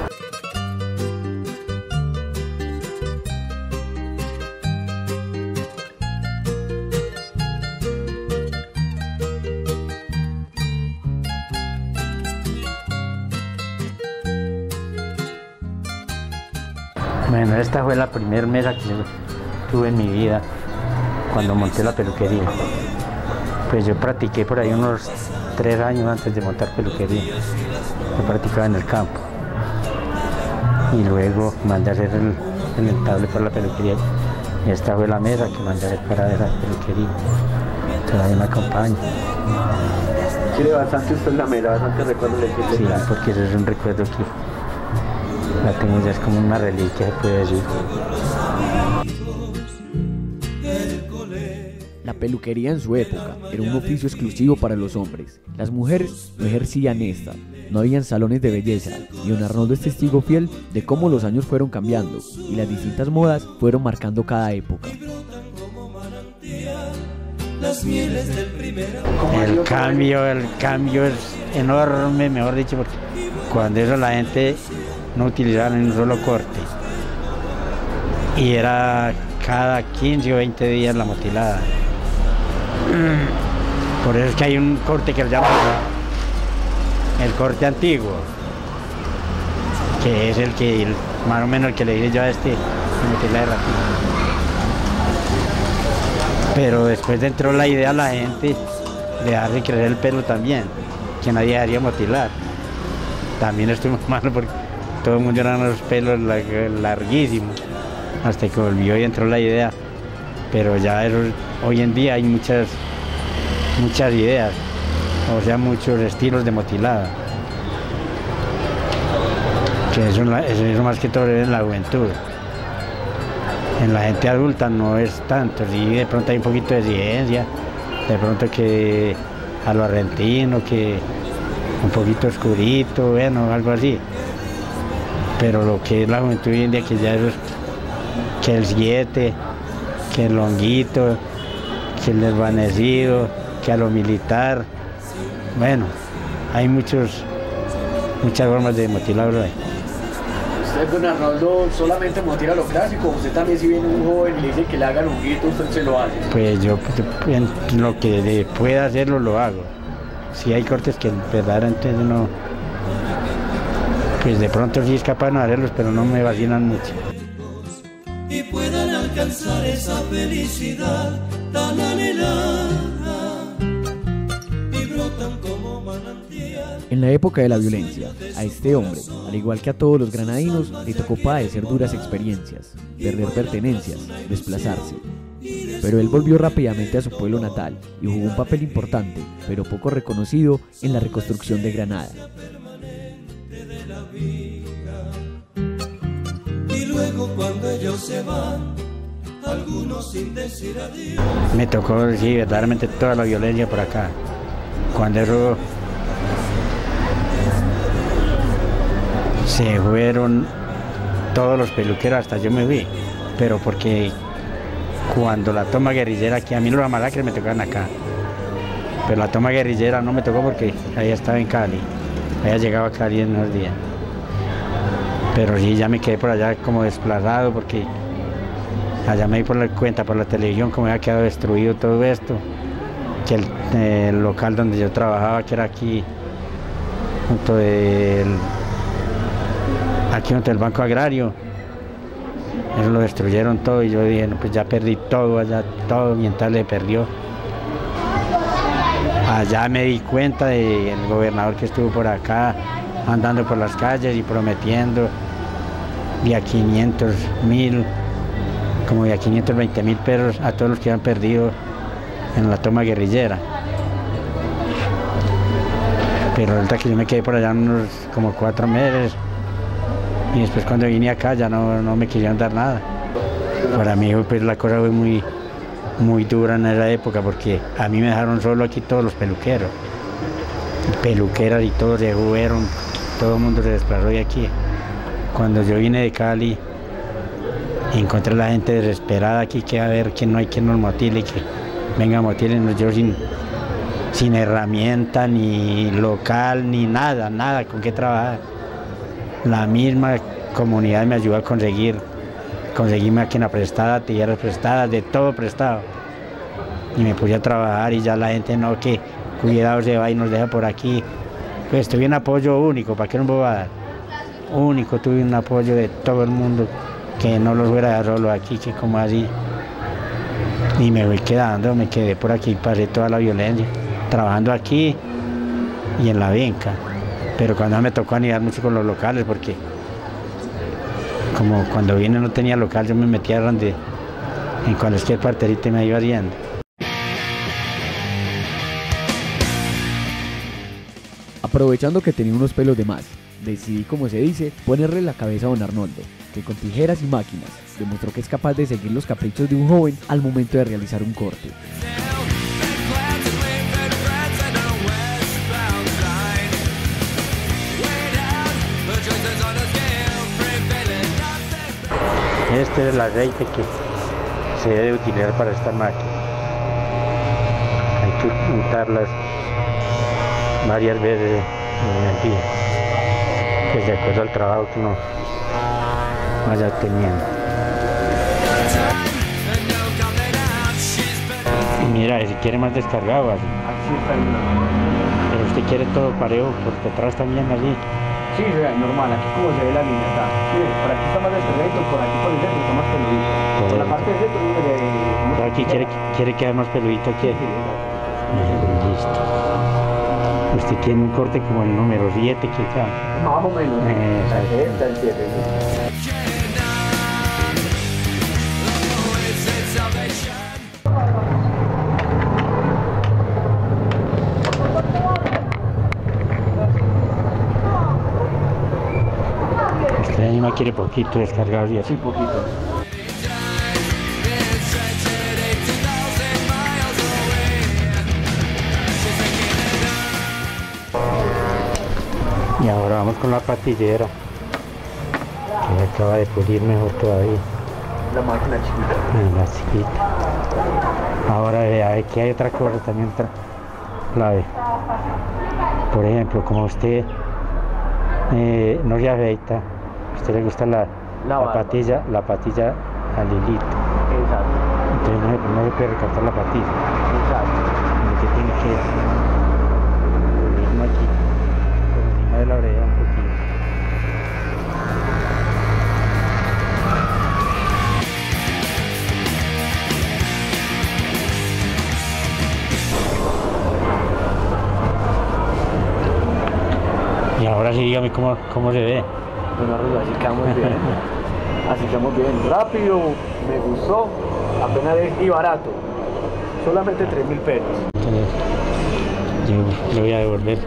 N: Bueno, esta fue la primera mesa que yo tuve en mi vida cuando monté la peluquería. Pues yo practiqué por ahí unos 3 años antes de montar peluquería. Yo practicaba en el campo. Y luego mandé a hacer el entable para la peluquería. Y esta fue la mesa que mandé a hacer para la peluquería. Todavía me acompaña.
I: ¿Quiere bastante usted la mesa, bastante recuerdo de que?
N: Sí, porque eso es un recuerdo que la tengo ya, es como una reliquia, se puede decir.
I: La peluquería en su época era un oficio exclusivo para los hombres. Las mujeres no ejercían esta. No habían salones de belleza, y don Arnoldo es testigo fiel de cómo los años fueron cambiando y las distintas modas fueron marcando cada época.
N: El cambio es enorme, mejor dicho, porque cuando eso la gente no utilizaba ni un solo corte y era cada 15 o 20 días la motilada. Por eso es que hay un corte que se llama el corte antiguo, que es el que más o menos el que le dije yo a motilada de ratito. Pero después entró la idea a la gente de dejarle crecer el pelo también, que nadie dejaría motilar. También estuvo malo porque todo el mundo eran los pelos larguísimos, hasta que volvió y entró la idea. Pero ya hoy en día hay muchas ideas, o sea, muchos estilos de motilada. Que eso más que todo es en la juventud. En la gente adulta no es tanto, sí, de pronto hay un poquito de exigencia, de pronto que a lo argentino, que un poquito oscurito, bueno, algo así. Pero lo que es la juventud hoy en día, que ya es que el 7, que el longuito, que el desvanecido, que a lo militar, bueno, hay muchas formas de motilar hoy.
I: ¿Usted, don Arnoldo, solamente motila lo clásico? ¿Usted también, si viene un joven y le dice que le haga longuito, usted se lo hace?
N: Pues yo lo que pueda hacerlo lo hago. Si hay cortes que verdaderamente no, pues de pronto sí es capaz de no hacerlos, pero no me vacilan mucho.
P: Y puedan alcanzar esa felicidad tan anhelada y brotan como manantial.
I: En la época de la violencia, a este hombre, al igual que a todos los granadinos, le tocó padecer duras experiencias, perder pertenencias, desplazarse. Pero él volvió rápidamente a su pueblo natal y jugó un papel importante, pero poco reconocido, en la reconstrucción de Granada.
P: Y luego cuando ellos se van, algunos sin decir adiós.
N: Me tocó, sí, verdaderamente toda la violencia por acá. Cuando eso se fueron todos los peluqueros, hasta yo me fui, pero porque cuando la toma guerrillera aquí, a mí las masacres me tocaban acá, pero la toma guerrillera no me tocó porque allá estaba en Cali, allá llegaba a Cali en unos días. Pero sí, ya me quedé por allá como desplazado porque allá me di por la cuenta, por la televisión, como había quedado destruido todo esto, que el local donde yo trabajaba, que era aquí, junto del Banco Agrario, eso lo destruyeron todo y yo dije, no, pues ya perdí todo allá, todo, mientras le perdió. Allá me di cuenta del gobernador que estuvo por acá, andando por las calles y prometiendo de a 500.000, como de a 520.000 pesos a todos los que habían perdido en la toma guerrillera. Pero resulta que yo me quedé por allá unos como 4 meses y después cuando vine acá ya no me querían dar nada. Para mí pues la cosa fue muy dura en esa época porque a mí me dejaron solo aquí todos los peluqueros, peluqueras y todos se fueron, todo el mundo se desplazó de aquí. Cuando yo vine de Cali encontré a la gente desesperada aquí, que a ver que no hay quien nos motile, que venga motílenos, yo sin herramienta, ni local, ni nada con qué trabajar. La misma comunidad me ayudó a conseguí máquina prestada, tijeras prestadas, de todo prestado. Y me puse a trabajar y ya la gente no, que cuidado se va y nos deja por aquí. Pues tuve un apoyo único, ¿para qué no me voy a dar? Único, tuve un apoyo de todo el mundo, que no los fuera a dejar solo aquí, que como así. Y me voy quedando, me quedé por aquí, pasé toda la violencia, trabajando aquí y en la finca. Pero cuando me tocó anidar mucho con los locales, porque como cuando vine no tenía local, yo me metía donde, en cualquier parterita me iba haciendo.
I: Aprovechando que tenía unos pelos de más, decidí, como se dice, ponerle la cabeza a don Arnoldo, que con tijeras y máquinas demostró que es capaz de seguir los caprichos de un joven al momento de realizar un corte.
N: Este es el aceite que se debe utilizar para esta máquina. Hay que untarlas varias veces en el día, que de acuerdo al trabajo que uno vaya teniendo. Y mira, si quiere más descargado, así. Pero usted quiere todo parejo, porque atrás también allí.
I: Sí, normal, aquí como se ve la línea acá. Sí, por aquí está más despegadito, por aquí por el centro está más peludito. Por la parte del centro
N: Pero aquí quiere quedar más peludito aquí. Listo. Usted tiene un corte como el número 7 que está.
I: Más o menos. Está el 7.
N: Este animal quiere poquito descargado y así.
I: Sí, poquito.
N: Y ahora vamos con la patillera, que me acaba de pulir mejor todavía.
I: La máquina chiquita.
N: La chiquita. Ahora aquí hay otra cosa también, otra clave. Por ejemplo, como usted no se afeita, a usted le gusta la patilla al hilito.
I: Exacto.
N: Entonces no se puede recortar la patilla.
I: Exacto.
N: Lo que tiene que ponerlo aquí, por encima de la oreja un poquito. Y ahora sí, dígame cómo se ve.
I: Bueno, así quedamos bien. Así quedamos bien. Rápido, me gustó, apenas y barato. Solamente 3.000 pesos.
N: Entonces, yo le voy a devolver.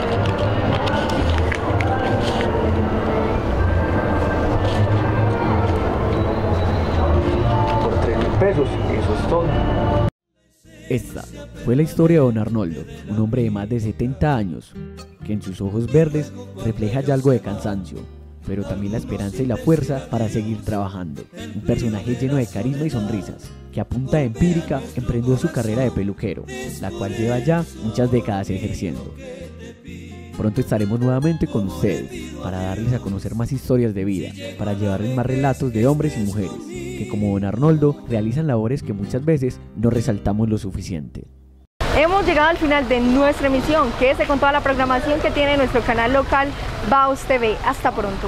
I: Por 3.000 pesos, eso es todo.
M: Esta fue la historia de don Arnoldo, un hombre de más de 70 años, que en sus ojos verdes refleja ya algo de cansancio, pero también la esperanza y la fuerza para seguir trabajando. Un personaje lleno de carisma y sonrisas, que a punta de empírica emprendió su carrera de peluquero, la cual lleva ya muchas décadas ejerciendo. Pronto estaremos nuevamente con ustedes, para darles a conocer más historias de vida, para llevarles más relatos de hombres y mujeres, que como don Arnoldo realizan labores que muchas veces no resaltamos lo suficiente.
B: Hemos llegado al final de nuestra emisión. Quédese con toda la programación que tiene nuestro canal local Baus TV. Hasta pronto.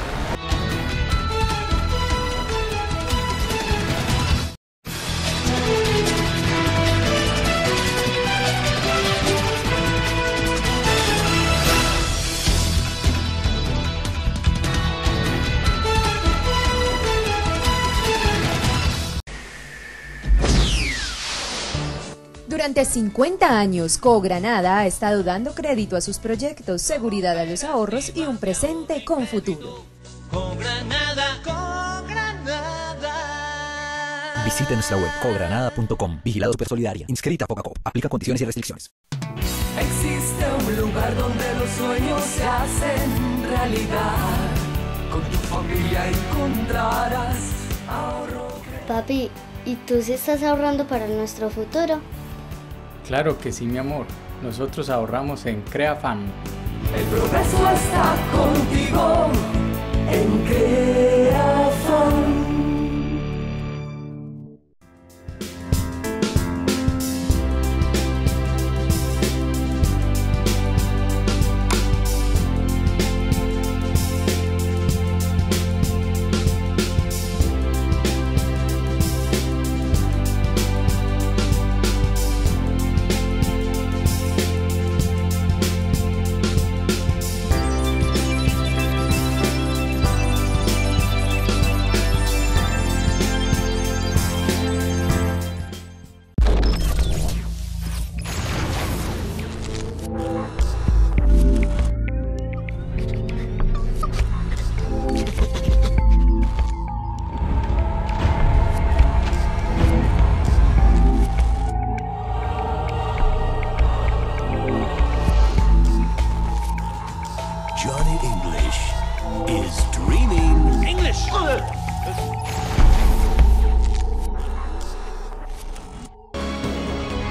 S: Durante 50 años, Cogranada ha estado dando crédito a sus proyectos, seguridad a los ahorros y un presente con futuro.
T: Visite nuestra web cogranada.com. Vigilado Supersolidaria. Inscrita a Focacop. Aplica condiciones y restricciones.
G: Existe un lugar donde los sueños se hacen realidad. Con tu familia encontrarás ahorro.
O: Papi, ¿y tú sí estás ahorrando para nuestro futuro?
Q: Claro que sí, mi amor. Nosotros ahorramos en CreaFan.
G: El progreso está contigo en CreaFan.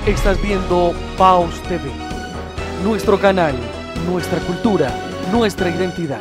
C: Estás viendo Paus TV, nuestro canal, nuestra cultura, nuestra identidad.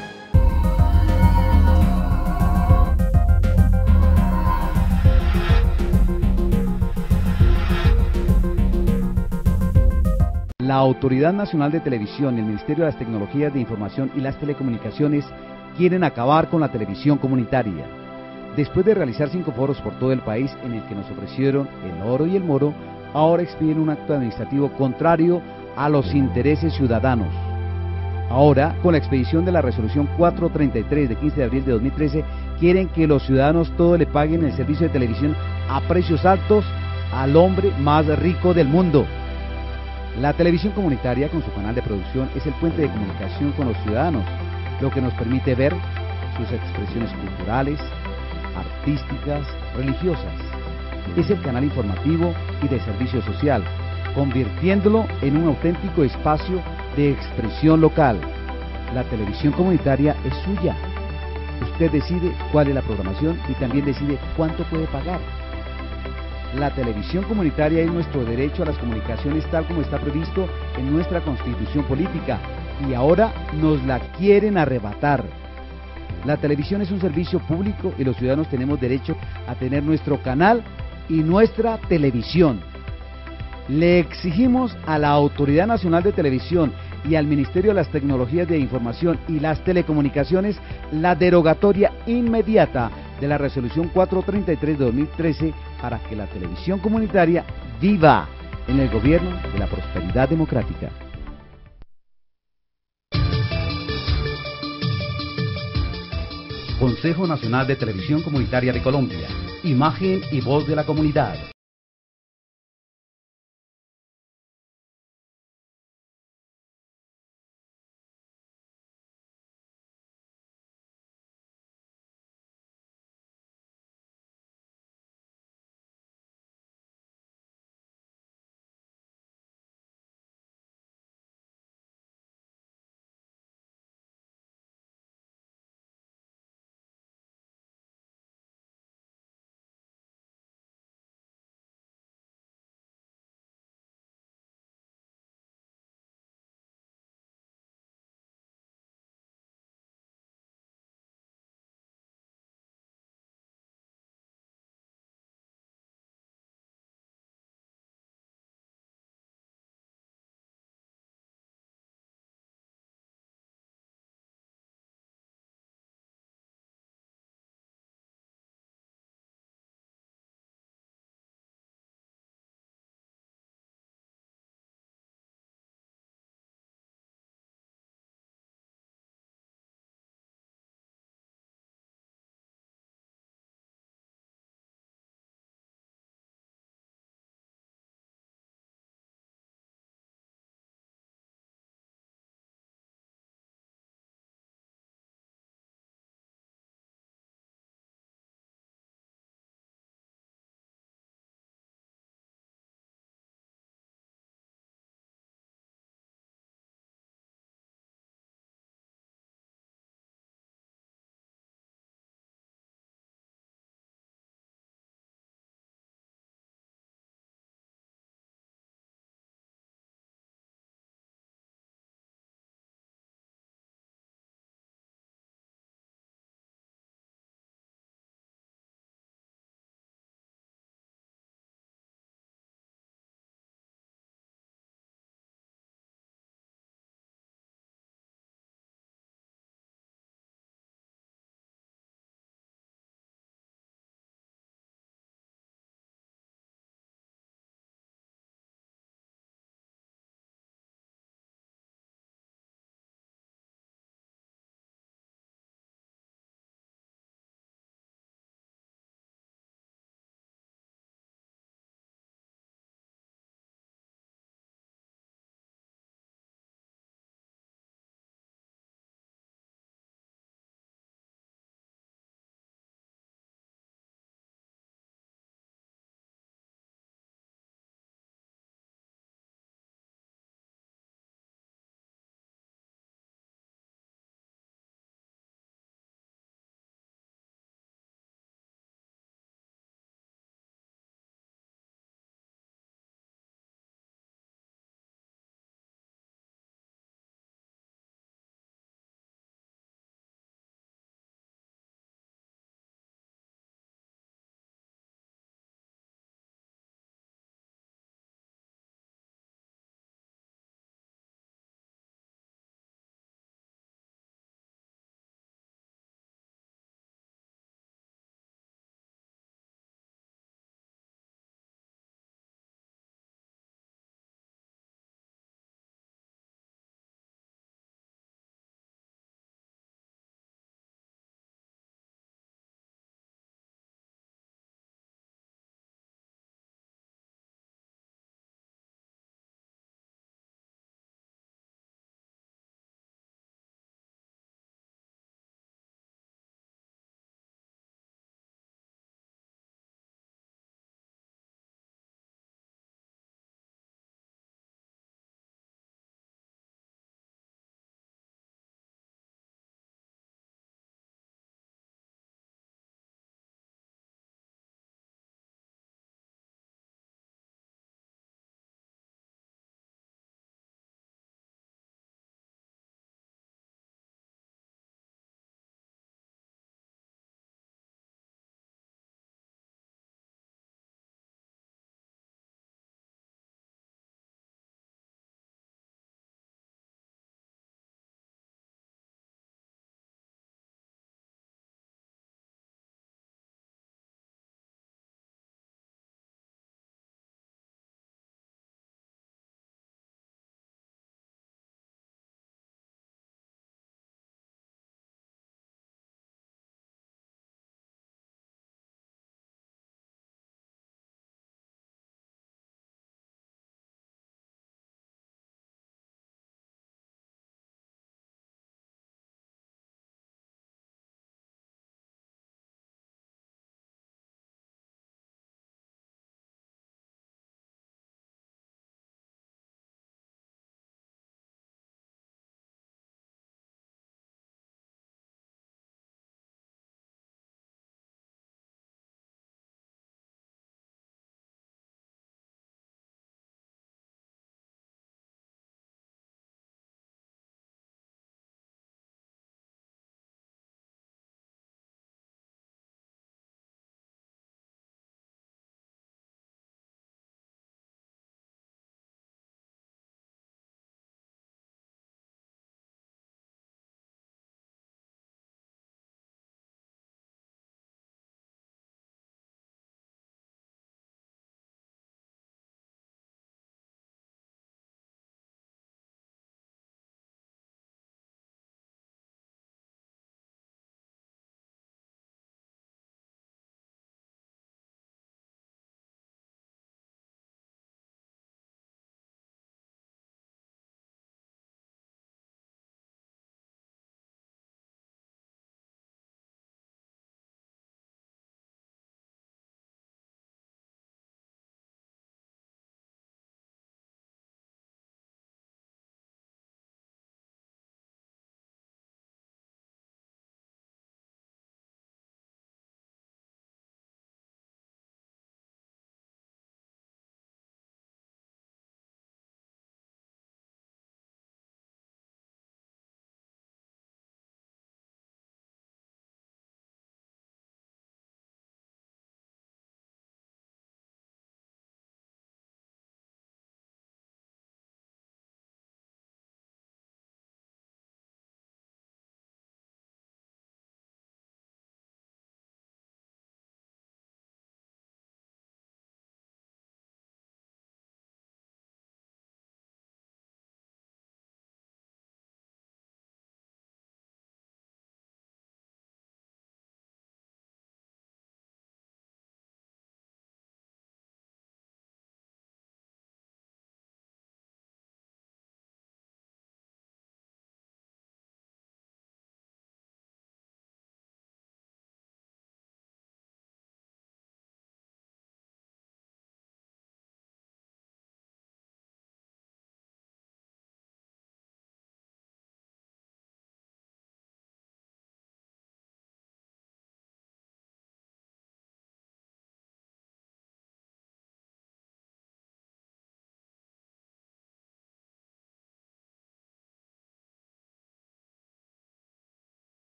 A: La Autoridad Nacional de Televisión y el Ministerio de las Tecnologías de Información y las Telecomunicaciones quieren acabar con la televisión comunitaria. Después de realizar 5 foros por todo el país en el que nos ofrecieron el oro y el moro, ahora expiden un acto administrativo contrario a los intereses ciudadanos. Ahora, con la expedición de la resolución 433 de 15 de abril de 2013, quieren que los ciudadanos todo le paguen el servicio de televisión a precios altos al hombre más rico del mundo. La televisión comunitaria, con su canal de producción, es el puente de comunicación con los ciudadanos, lo que nos permite ver sus expresiones culturales, artísticas, religiosas. Es el canal informativo y de servicio social, convirtiéndolo en un auténtico espacio de expresión local. La televisión comunitaria es suya. Usted decide cuál es la programación y también decide cuánto puede pagar. La televisión comunitaria es nuestro derecho a las comunicaciones tal como está previsto en nuestra Constitución política y ahora nos la quieren arrebatar. La televisión es un servicio público y los ciudadanos tenemos derecho a tener nuestro canal y nuestra televisión. Le exigimos a la Autoridad Nacional de Televisión y al Ministerio de las Tecnologías de Información y las Telecomunicaciones la derogatoria inmediata de la resolución 433 de 2013 para que la televisión comunitaria viva en el gobierno de la prosperidad democrática. Consejo Nacional de Televisión Comunitaria de Colombia, imagen y voz de la comunidad.